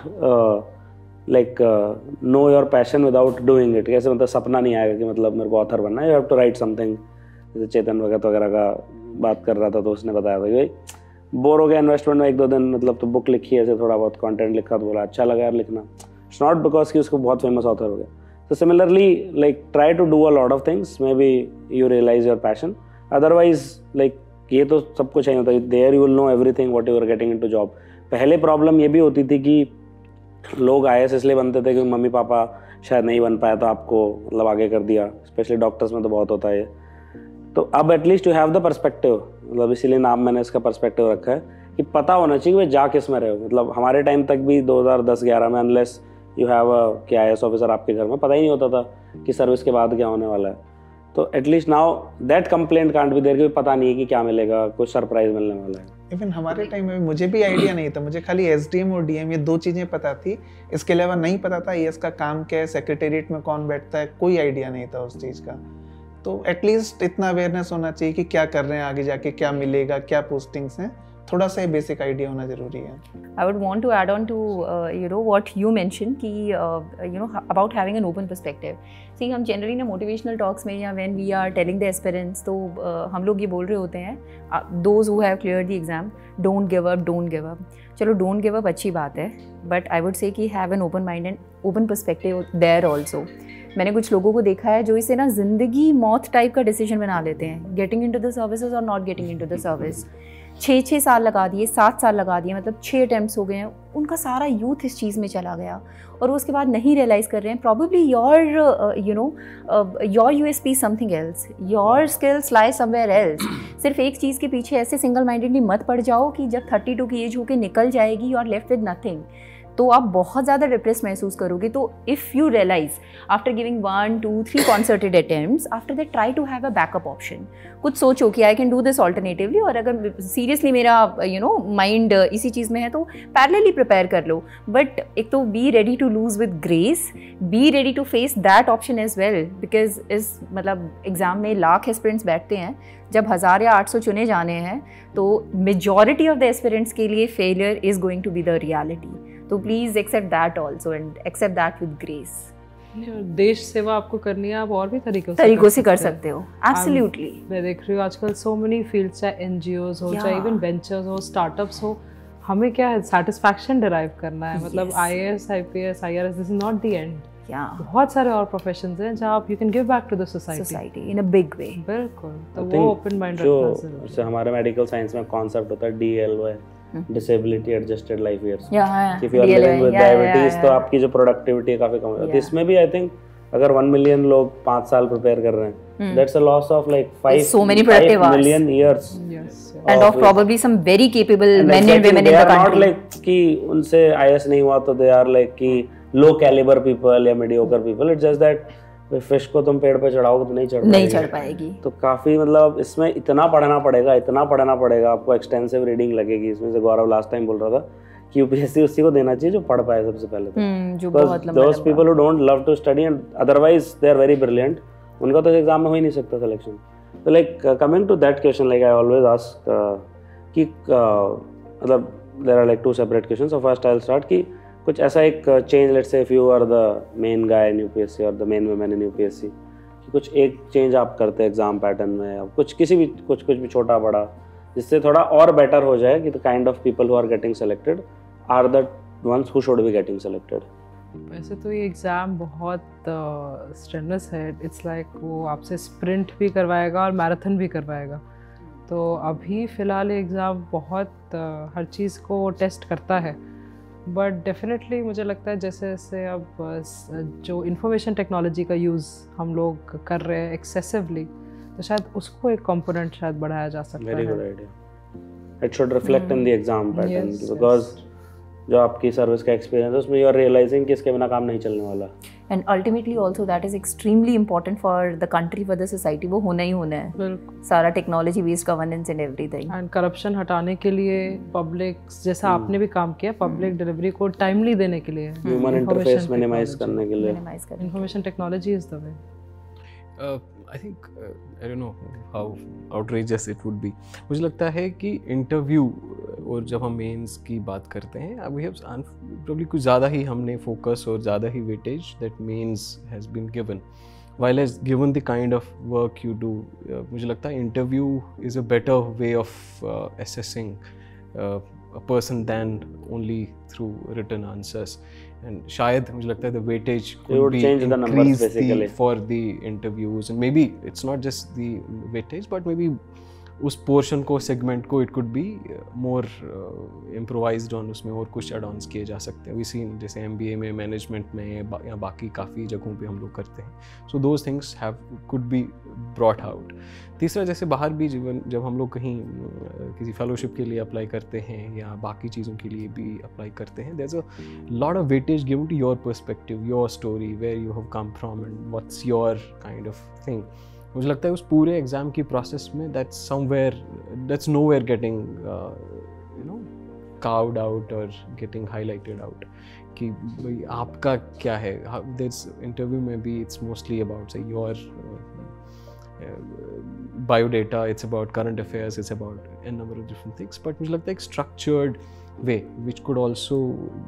like know your passion without doing it. कैसे मतलब सपना नहीं आएगा कि मतलब मेरे को ऑथर बनना है, you have to write something. जैसे चेतन भगत वगैरह का बात कर रहा था तो उसने बताया था कि भाई बोर हो गया इन्वेस्टमेंट में 1-2 दिन, मतलब तो बुक लिखी ऐसे थोड़ा बहुत कंटेंट लिखा तो बोला अच्छा लगा यार लिखना। इट्स नॉट बिकॉज कि उसको बहुत फेमस ऑथर हो गया। तो similarly like try to do a lot of things, maybe you realise your passion. Otherwise like ये तो सब कुछ नहीं होता, there you will know everything what you are getting into job. पहले प्रॉब्लम ये भी होती थी कि लोग IAS इसलिए बनते थे कि मम्मी पापा शायद नहीं बन पाया तो आपको मतलब आगे कर दिया, स्पेशली डॉक्टर्स में तो बहुत होता है ये। तो अब at least you have the perspective, मतलब इसीलिए नाम मैंने इसका पर्सपेक्टिव रखा है कि पता होना चाहिए वे जा किस में रहे हो। मतलब हमारे टाइम तक भी 2010-11 में अनलेस यू हैव अ कि IAS ऑफिसर आपके घर में, पता ही नहीं होता था कि सर्विस के बाद क्या होने वाला है। तो at least now that complaint can't be there कि पता नहीं है कि क्या मिलेगा, कुछ सरप्राइज मिलने वाला है। इवन हमारे टाइम में मुझे भी आइडिया नहीं था, मुझे खाली SDM और DM ये 2 चीज़ें पता थी, इसके अलावा नहीं पता था IAS का काम क्या है, सेक्रेटेरिएट में कौन बैठता है, कोई आइडिया नहीं था उस चीज़ का। तो एटलीस्ट इतना अवेयरनेस होना चाहिए कि क्या कर रहे हैं आगे जाके, क्या मिलेगा, क्या पोस्टिंग्स हैं, थोड़ा सा बेसिक आइडिया होना जरूरी है। I would want to add on to what you mentioned कि about having an open perspective. See, हम generally ना motivational talks में या when we are telling the aspirants तो हम लोग ये बोल रहे होते हैं those who have cleared the exam, don't give up, don't give up. चलो don't give up अच्छी बात है, but I would say कि have an open mind and open perspective there also. मैंने कुछ लोगों को देखा है जो इसे ना ज़िंदगी मौत टाइप का डिसीजन बना लेते हैं, गेटिंग इनटू द सर्विसेज और not getting into the service. 6 साल लगा दिए, 7 साल लगा दिए, मतलब 6 अटैम्प्ट्स हो गए हैं, उनका सारा यूथ इस चीज़ में चला गया और वो उसके बाद नहीं रियलाइज़ कर रहे हैं probably your USP something else, your skills lie somewhere else. सिर्फ एक चीज़ के पीछे ऐसे सिंगल माइंडेडली मत पड़ जाओ कि जब 32 की एज होके निकल जाएगी you are left with nothing, तो आप बहुत ज़्यादा डिप्रेस महसूस करोगे। तो if you realise after giving 1, 2, 3 concerted attempts, after that try to have a backup option. कुछ सोचो कि I can do this alternatively, और अगर सीरियसली मेरा माइंड इसी चीज़ में है तो पैरेलली प्रिपेयर कर लो। बट एक तो be ready to lose with grace, be ready to face that option as well, because इस मतलब एग्ज़ाम में लाख एस्पिरेंट्स बैठते हैं, जब 1000 या 800 चुने जाने हैं तो मेजॉरिटी ऑफ द एस्पिरेंट्स के लिए failure is going to be the reality. तो please accept that also and accept that with grace. देश सेवा आपको करनी है, आप और भी तरीकों से कर सकते हो। एब्सोल्युटली। मैं देख रही हूँ आजकल सो मेनी फील्ड्स, चाहे NGOs हो, चाहे इवन वेंचर्स हो, स्टार्टअप्स हो, हमें क्या है सेटिस्फैक्शन डिराइव करना है। मतलब IAS, IPS, IRS, this is not the end. बहुत सारे और प्रोफेशंस हैं जहाँ आप you can give back to the society in a big way. बिल्कुल, तो वो ओपन माइंड रखना जरूरी है। जैसे हमारे मेडिकल साइंस में कॉन्सेप्ट होता है DLY, disability adjusted life years. If you are living with diabetes तो आपकी जो प्रोडक्टिविटी है काफी कम हो जाती है। इसमें भी आई थिंक अगर 1 मिलियन लोग 5 साल प्रिपेयर कर रहे हैं That's a loss of like 5 so many productive hours. million years. Yes. And of probably some very capable And men and exactly, women in they the are not country. like कि उनसे IS नहीं हुआ तो they are like कि low caliber people या mediocre people. It's just that fish को तुम पेड़ पे चढ़ाओगे तो नहीं चढ़ पाएगी। तो काफ़ी मतलब इसमें इतना पढ़ना पड़ेगा आपको, एक्सटेंसिव रीडिंग लगेगी इसमें से। गौरव लास्ट टाइम बोल रहा था कि यूपीएससी उसी को देना चाहिए जो पढ़ पाए सबसे पहले तो, जो बहुत लंबा those people who don't love to study and otherwise they are very brilliant, उनका तो एग्जाम में हो ही नहीं सकता सिलेक्शन। तो like coming to that question, like I always ask कि मतलब there are like 2 separate question. So first I will start कि कुछ ऐसा एक change, let's say if you are the main guy in UPSC और the main women in UPSC, कि कुछ एक चेंज आप करते हैं एग्जाम पैटर्न में, या कुछ किसी भी कुछ भी छोटा बड़ा, जिससे थोड़ा और बेटर हो जाए कि the kind of people who are getting selected are the ones who should be getting selected. वैसे तो ये एग्ज़ाम बहुत स्ट्रेनस है। इट्स लाइक वो आपसे स्प्रिंट भी करवाएगा और मैराथन भी करवाएगा। तो अभी फ़िलहाल ये एग्ज़ाम बहुत हर चीज़ को टेस्ट करता है, बट डेफिनेटली मुझे लगता है जैसे जैसे अब जो इंफॉर्मेशन टेक्नोलॉजी का यूज़ हम लोग कर रहे हैं एक्सेसिवली, तो शायद उसको एक कंपोनेंट शायद बढ़ाया जा सकता है। Very good idea. It should reflect in the exam pattern, Yes, because जो आपकी सर्विस का एक्सपीरियंस है उसमें यू आर रियलाइजिंग कि इसके बिना काम नहीं चलने वाला। And ultimately also that is extremely important for the country, for the society, वो होना ही होना है। बिल्कुल। सारा technology based governance and everything. And corruption हटाने के लिए पब्लिक, जैसा आपने भी काम किया, पब्लिक डिलीवरी को टाइमली देने के लिए, ह्यूमन इंटरफेस मिनिमाइज करने के लिए मिनिमाइज करने। Information technology is the way. I think I don't know how outrageous it would be. मुझे लगता है कि इंटरव्यू और जब हम मेंस की बात करते हैं, we have probably कुछ ज़्यादा ही हमने फोकस और ज़्यादा ही weightage that means has been given. While as given the kind of work you do, मुझे लगता है interview is a better way of assessing a person than only through written answers. And शायद मुझे लगता है the weightage could be increased for the interviews, and maybe it's not just the weightage but maybe उस पोर्शन को, सेगमेंट को, it could be more improvised on, उसमें और कुछ एड ऑन्स किए जा सकते हैं। वी सीन जैसे MBA में, मैनेजमेंट में या बाकी काफ़ी जगहों पे हम लोग करते हैं। So those things have could be brought out. तीसरा, जैसे बाहर भी जीवन जब हम लोग कहीं किसी फेलोशिप के लिए अप्लाई करते हैं या बाकी चीज़ों के लिए भी अप्लाई करते हैं, there is a lot of weightage given to your perspective, your story, where you have come from and what's your kind of thing. मुझे लगता है उस पूरे एग्ज़ाम की प्रोसेस में that's nowhere getting carved out or getting highlighted out कि भाई आपका क्या है। दिस इंटरव्यू में भी it's mostly about say your biodata, it's about current affairs, it's about a number of different things, but मुझे लगता है एक structured way which could also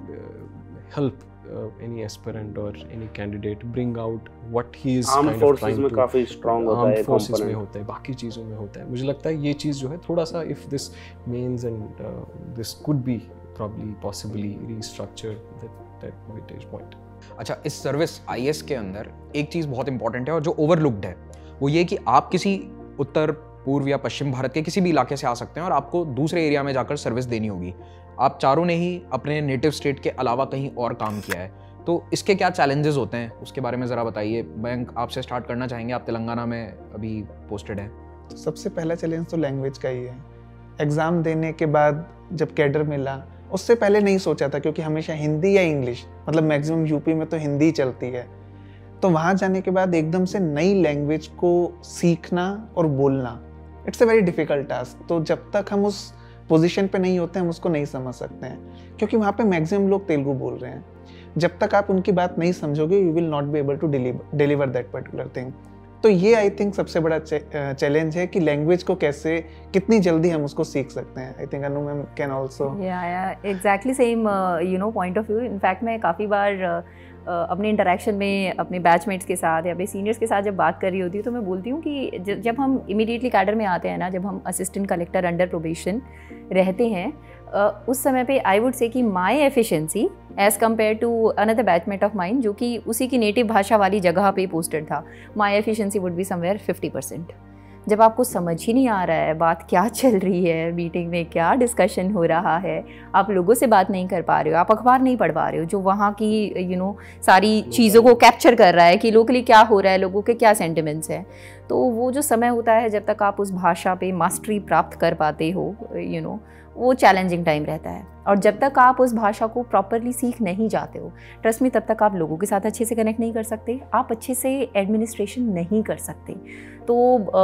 help any aspirant or any candidate bring out what he is armed kind of forces trying में to, काफी strong होता है, armed forces में component होता है, बाकी चीज़ों में होता है। मुझे लगता है ये चीज़ जो है थोड़ा सा if this means and this could be probably possibly restructured that weightage point। अच्छा, इस सर्विस IAS के अंदर एक चीज़ बहुत इंपॉर्टेंट है और जो ओवरलुक्ड है वो ये कि आप किसी उत्तर पूर्व या पश्चिम भारत के किसी भी इलाके से आ सकते हैं और आपको दूसरे एरिया में जाकर सर्विस देनी होगी। आप चारों ने ही अपने नेटिव स्टेट के अलावा कहीं और काम किया है, तो इसके क्या चैलेंजेस होते हैं उसके बारे में ज़रा बताइए। बैंक आपसे स्टार्ट करना चाहेंगे, आप तेलंगाना में अभी पोस्टेड हैं। तो सबसे पहला चैलेंज तो लैंग्वेज का ही है। एग्ज़ाम देने के बाद जब कैडर मिला, उससे पहले नहीं सोचा था क्योंकि हमेशा हिंदी या इंग्लिश, मतलब मैक्सिमम यूपी में तो हिंदी चलती है। तो वहाँ जाने के बाद एकदम से नई लैंग्वेज को सीखना और बोलना, it's a very difficult task. तो जब तक हम उस पोजीशन पे नहीं होते हम उसको नहीं समझ सकते हैं, क्योंकि वहाँ पे मैक्सिमम लोग तेलुगु बोल रहे हैं। जब तक आप उनकी बात नहीं समझोगे, you will not be able to deliver that particular thing. तो ये आई थिंक सबसे बड़ा चैलेंज है कि लैंग्वेज को कैसे, कितनी जल्दी हम उसको सीख सकते हैं। I think Anu ma'am can also exactly same point of view. In fact मैं काफ़ी बार अपने इंटरेक्शन में अपने बैचमेट्स के साथ या अपने सीनियर्स के साथ जब बात कर रही होती हूँ तो मैं बोलती हूँ कि जब हम इमीडिएटली कैडर में आते हैं ना, जब हम असिस्टेंट कलेक्टर अंडर प्रोबेशन रहते हैं, उस समय पे आई वुड से कि my efficiency as compare to another batchmate of mine जो कि उसी की नेटिव भाषा वाली जगह पे पोस्टेड था, my efficiency would be somewhere 50%। जब आपको समझ ही नहीं आ रहा है बात क्या चल रही है, मीटिंग में क्या डिस्कशन हो रहा है, आप लोगों से बात नहीं कर पा रहे हो, आप अखबार नहीं पढ़ पा रहे हो जो वहाँ की सारी चीज़ों को कैप्चर कर रहा है कि लोकली क्या हो रहा है, लोगों के क्या सेंटिमेंट्स हैं, तो वो जो समय होता है जब तक आप उस भाषा पे मास्टरी प्राप्त कर पाते हो, वो चैलेंजिंग टाइम रहता है। और जब तक आप उस भाषा को प्रॉपरली सीख नहीं जाते हो, ट्रस्ट मी, तब तक आप लोगों के साथ अच्छे से कनेक्ट नहीं कर सकते, आप अच्छे से एडमिनिस्ट्रेशन नहीं कर सकते। तो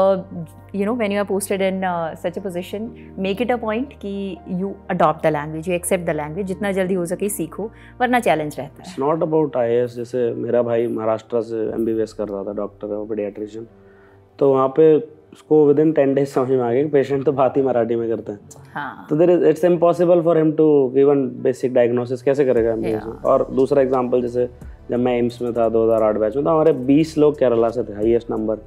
when you are posted in such a position, make it a point कि you adopt the language, you accept the language, जितना जल्दी हो सके सीखो, वरना चैलेंज रहता है। It's not about IAS। जैसे मेरा भाई महाराष्ट्र से MBBS कर रहा था, डॉक्टर है, पीडियाट्रिशियन, तो वहाँ पे उसको विद इन 10 डेज समझ में आ गया कि पेशेंट तो बात ही मराठी में करते हैं। हाँ। तो it's impossible for him to give an basic diagnosis, कैसे करेगा MBBS में। और दूसरा एग्जांपल, जैसे जब मैं एम्स में था 2008 बैच में, तो हमारे 20 लोग केरला से थे, हाईएस्ट नंबर।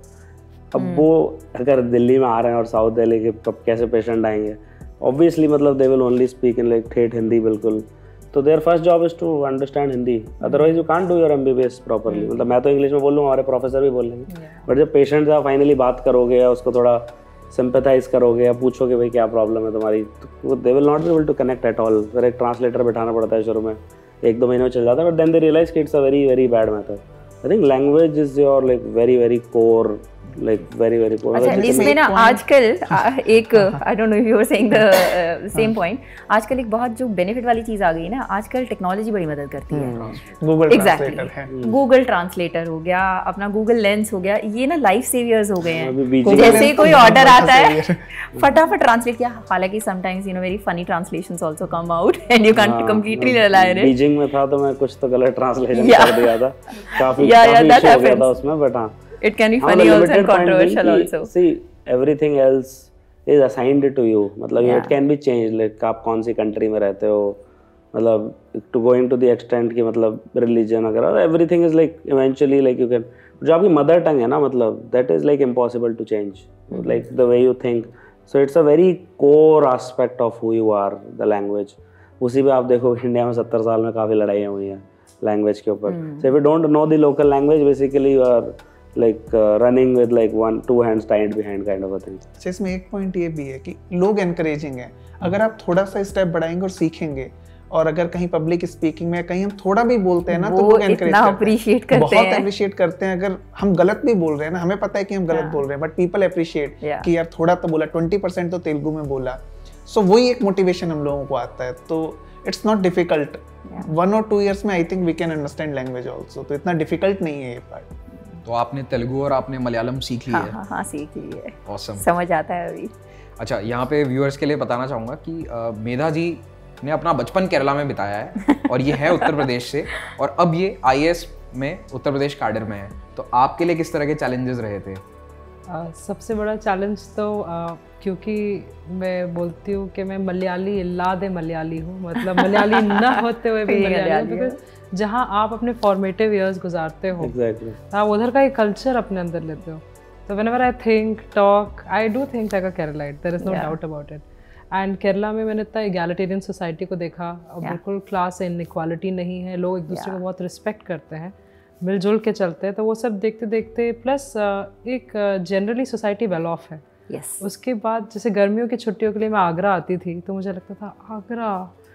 अब वो अगर दिल्ली में आ रहे हैं और साउथ दिल्ली के, कब कैसे पेशेंट आएंगे, ऑब्वियसली मतलब they will only speak in like ठेठ हिंदी बिल्कुल। तो their first job is to understand Hindi, otherwise you can't do your MBBS properly. मतलब मैं तो इंग्लिश में बोल लूँ, हमारे प्रोफेसर भी बोल लेंगे, बट जब पेशेंट से आप फाइनली बात करोगे या उसको थोड़ा सिंपैथाइज करोगे या पूछोगे भाई क्या प्रॉब्लम है तुम्हारी, तो they will not be able to connect at all. फिर एक ट्रांसलेटर बैठाना पड़ता है शुरू में, 1-2 महीने में चल जाता है, बट देन दे रियलाइज कि it's a very very bad method. I think language is your like very very core, like very very core. अच्छा, इसमें ना आजकल एक, I don't know if you are saying the same point, आजकल एक बहुत जो बेनिफिट वाली चीज़ आ गई ना, आजकल टेक्नोलॉजी बड़ी मदद करती है। Google Exactly. ट्रांसलेटर है, गूगल ट्रांसलेटर हो गया, अपना गूगल लेंस हो गया, ये ना लाइफ सेवियर्स हो गए अभी हैं। बीजिंग जैसे में कोई तो ऑर्डर बहुत आता है, सही फटाफट ट्रांसलेट किया। हालांकि sometimes very funny translations also come out and you can't completely rely on it. Beijing में था तो मैं कुछ तो गलत ट्रांसलेशन Yeah. कर दिया था, काफी Yeah, काफी that issue हो गया था happens. उसमें, बट हाँ It can be funny also and controversial also. See, everything else is assigned to you. मतलब Yeah. it can be changed. Like आप कौन सी कंट्री में रहते हो, मतलब to going to the extent कि मतलब religion वगैरह, everything is like eventually like you can, जो आपकी mother tongue है ना, मतलब that is like impossible to change. Like the way you think. So it's a very core aspect of who you are, the language. उसी पे आप देखो इंडिया में 70 साल में काफ़ी लड़ाइयाँ हुई हैं लैंग्वेज के ऊपर। So if you don't know the local language, basically you are like running with like 1-2 hands tied behind kind of a thing. अच्छा, इसमें एक पॉइंट ये भी है कि लोग एनकरेजिंग है। अगर आप थोड़ा सा स्टेप बढ़ाएंगे और सीखेंगे, और अगर कहीं पब्लिक स्पीकिंग में कहीं हम थोड़ा भी बोलते हैं ना, तो लोग एनकरेज अप्रिशिएट करते हैं, बहुत अप्रिशिएट करते हैं। अगर हम गलत भी बोल रहे हैं ना, हमें पता है कि हम गलत बोल रहे हैं, बट पीपल अप्रिशिएट कि यार थोड़ा तो बोला, 20% तो तेलुगु में बोला। सो वही एक मोटिवेशन हम लोगों को आता है। तो it's not difficult, 1 or 2 years में I think we can understand language also. तो इतना डिफिकल्ट नहीं है ये पार्ट। तो आपने तेलुगु और आपने मलयालम सीख ली है? हाँ, सीख ली है। Awesome. समझ आता है अभी। अच्छा, यहाँ पे व्यूअर्स के लिए बताना चाहूँगा कि मेधा जी ने अपना बचपन केरला में बिताया है और ये है उत्तर प्रदेश से, और अब ये IAS में उत्तर प्रदेश कैडर में है। तो आपके लिए किस तरह के चैलेंजेस रहे थे? सबसे बड़ा चैलेंज तो क्योंकि मैं बोलती हूँ कि मैं मलयाली इल्लाद मलयाली हूँ, मतलब मलयाली न होते हुए भी मलयाली, बिकॉज जहाँ आप अपने फॉर्मेटिव ईयर्स गुजारते हो, आप उधर का एक कल्चर अपने अंदर लेते हो। तो whenever I think, talk, I do think like a Keralite, there is no doubt about it. And Kerala में मैंने इतना एगैलिटेरियन सोसाइटी को देखा, और बिल्कुल क्लास इनइक्वालिटी नहीं है, लोग एक दूसरे को बहुत रिस्पेक्ट करते हैं, मिलजुल के चलते हैं। तो वो सब देखते देखते, प्लस एक जनरली सोसाइटी वेल ऑफ है। उसके बाद जैसे गर्मियों की छुट्टियों के लिए मैं आगरा आती थी, तो मुझे लगता था आगरा,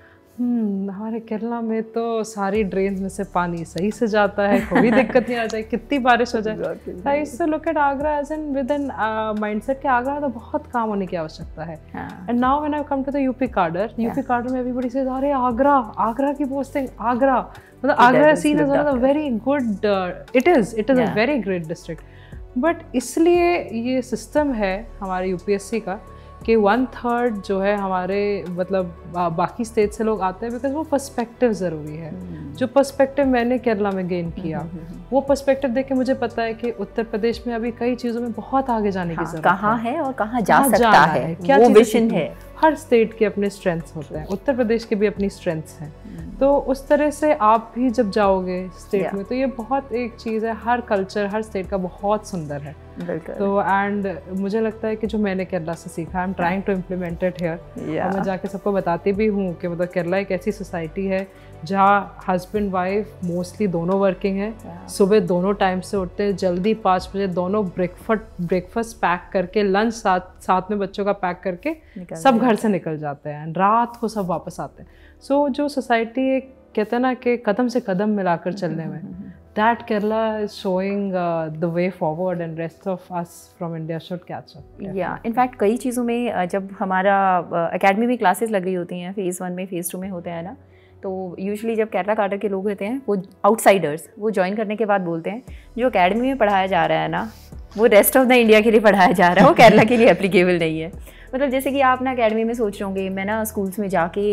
हमारे केरला में तो सारी ड्रेन्स में से पानी सही से जाता है, कोई दिक्कत नहीं आ जाए, कितनी बारिश हो जाए। I used to look at Agra as an with an mindset कि आगरा तो बहुत काम होने की आवश्यकता है। And now when I come to the UP cadre में एवरीबॉडी सेज अरे आगरा की पोस्टिंग, आगरा, मतलब Agra seen as one of the very good, it is a very great district. But इसलिए ये सिस्टम है हमारे यूपीएससी का कि 1/3 जो है हमारे मतलब बाकी स्टेट से लोग आते हैं, बिकॉज वो पर्सपेक्टिव ज़रूरी है। जो पर्सपेक्टिव मैंने केरला में गेन किया, वो पर्सपेक्टिव देख के मुझे पता है कि उत्तर प्रदेश में अभी कई चीज़ों में बहुत आगे जाने की ज़रूरत कहाँ है और कहाँ जा सकता है, क्या विजन है। हर स्टेट के अपने स्ट्रेंथ्स होते हैं, उत्तर प्रदेश के भी अपनी स्ट्रेंथ्स हैं। तो उस तरह से आप भी जब जाओगे स्टेट में, तो ये बहुत एक चीज़ है, हर कल्चर हर स्टेट का बहुत सुंदर है। तो एंड मुझे लगता है कि जो मैंने केरला से सीखा, I am trying to implement it here. और मैं जाके सबको बताती भी हूँ कि मतलब केरला एक ऐसी सोसाइटी है जहाँ हस्बैंड वाइफ मोस्टली दोनों वर्किंग है, सुबह दोनों टाइम से उठते हैं जल्दी, 5 बजे दोनों ब्रेकफास्ट पैक करके, लंच साथ में बच्चों का पैक करके सब घर से निकल जाते हैं, रात को सब वापस आते हैं। सो जो सोसाइटी एक कहते हैं ना कि कदम से कदम मिलाकर चलने में, that Kerala is showing the way forward and rest of us from India should catch up. या इनफैक्ट कई चीज़ों में जब हमारा एकेडमी में क्लासेस लग रही होती हैं, फेज़ 1 में फेज़ 2 में होते हैं ना, तो यूजुअली जब केरला कार्टर के लोग होते हैं वो आउटसाइडर्स वो ज्वाइन करने के बाद बोलते हैं जो एकेडमी में पढ़ाया जा रहा है ना वो रेस्ट ऑफ द इंडिया के लिए पढ़ाया जा रहा है, वो केरला के लिए एप्लीकेबल नहीं है। मतलब जैसे कि आप ना एकेडमी में सोच रहे होंगे मैं ना स्कूल्स में जाके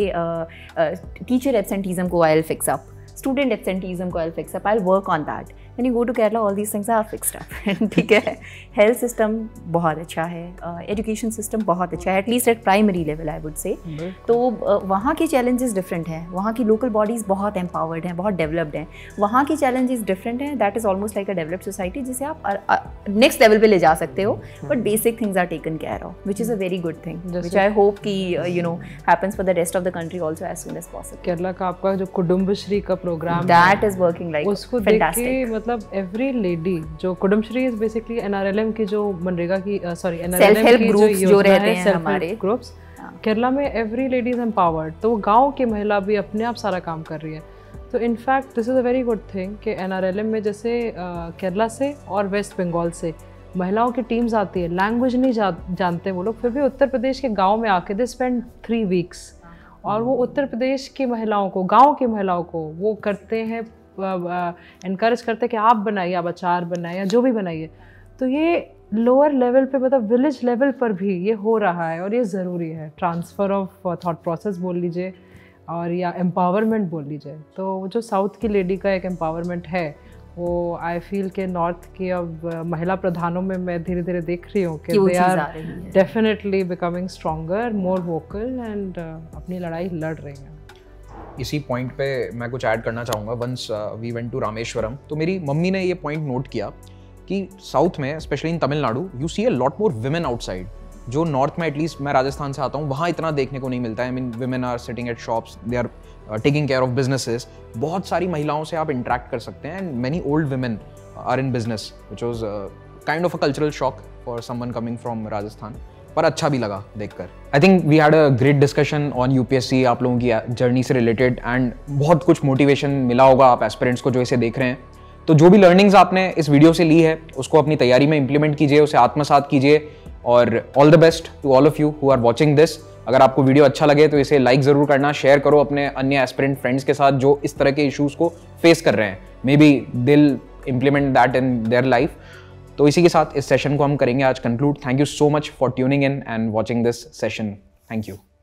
टीचर एब्सेंटीज़म को I will fix up, student absenteeism को I will fix up, I will work on that. When you go to Kerala all these things are fixed up. ठीक है, हेल्थ सिस्टम बहुत अच्छा है, एजुकेशन सिस्टम बहुत अच्छा है, at least at primary level I would say. तो वहाँ के चैलेंजेस डिफरेंट हैं, वहाँ की लोकल बॉडीज़ बहुत एम्पावर्ड हैं, बहुत डेवलप्ड हैं, वहाँ की चैलेंजेस डिफरेंट हैं। That is almost like a developed society जिसे आप नेक्स्ट लेवल पे ले जा सकते हो, but basic things are taken care of, which is a very good thing, which I hope कि you know happens for the rest of the country also as soon as possible. Kerala का आपका जो कुटुम्बश्री का programme that is working like उसको देख के मतलब एवरी लेडी जो कुटुम्बश्री इज बेसिकली एनआरएलएम की जो मनरेगा की सॉरी एनआरएलएम की ग्रुप्स जो रहते हैं हमारे ग्रुप्स केरला में एवरी लेडी इज एम्पावर्ड, तो वो गाँव की महिला भी अपने आप सारा काम कर रही है। तो in fact this is a very good thing कि एनआरएलएम में जैसे केरला से और वेस्ट बंगाल से महिलाओं की टीम्स आती है, लैंग्वेज नहीं जानते वो लोग, फिर भी उत्तर प्रदेश के गाँव में आके दे स्पेंड 3 वीक्स और वो उत्तर प्रदेश की महिलाओं को, गाँव की महिलाओं को वो करते हैं, इनकरेज करते हैं कि आप बनाइए, आप अचार बनाइए या जो भी बनाइए। तो ये लोअर लेवल पे मतलब विलेज लेवल पर भी ये हो रहा है और ये ज़रूरी है। ट्रांसफ़र ऑफ थॉट प्रोसेस बोल लीजिए और या एम्पावरमेंट बोल लीजिए। तो जो साउथ की लेडी का एक एम्पावरमेंट है वो आई फील के नॉर्थ की अब महिला प्रधानों में मैं धीरे धीरे देख रही हूँ कि they are definitely becoming stronger, more vocal and अपनी लड़ाई लड़ रही हैं। इसी पॉइंट पे मैं कुछ ऐड करना चाहूँगा। Once we went to Rameswaram, तो मेरी मम्मी ने ये पॉइंट नोट किया कि साउथ में specially in Tamil Nadu you see a lot more women outside, जो नॉर्थ में एटलीस्ट मैं राजस्थान से आता हूँ वहाँ इतना देखने को नहीं मिलता है। I mean women are sitting at shops, they are taking care of businesses, बहुत सारी महिलाओं से आप इंटरेक्ट कर सकते हैं and many old women are in business, which was kind of a cultural shock for someone coming from Rajasthan, पर अच्छा भी लगा देखकर। I think we had a great discussion on UPSC, आप लोगों की जर्नी से रिलेटेड, एंड बहुत कुछ मोटिवेशन मिला होगा आप एस्पिरेंट्स को जो इसे देख रहे हैं। तो जो भी लर्निंग्स आपने इस वीडियो से ली है उसको अपनी तैयारी में इंप्लीमेंट कीजिए, उसे आत्मसात कीजिए और all the best to all of you who are watching this. अगर आपको वीडियो अच्छा लगे तो इसे लाइक ज़रूर करना, शेयर करो अपने अन्य एस्पिरेंट फ्रेंड्स के साथ जो इस तरह के इश्यूज़ को फेस कर रहे हैं, maybe they'll implement that in their life. तो इसी के साथ इस सेशन को हम करेंगे आज conclude. Thank you so much for tuning in and watching this session. Thank you.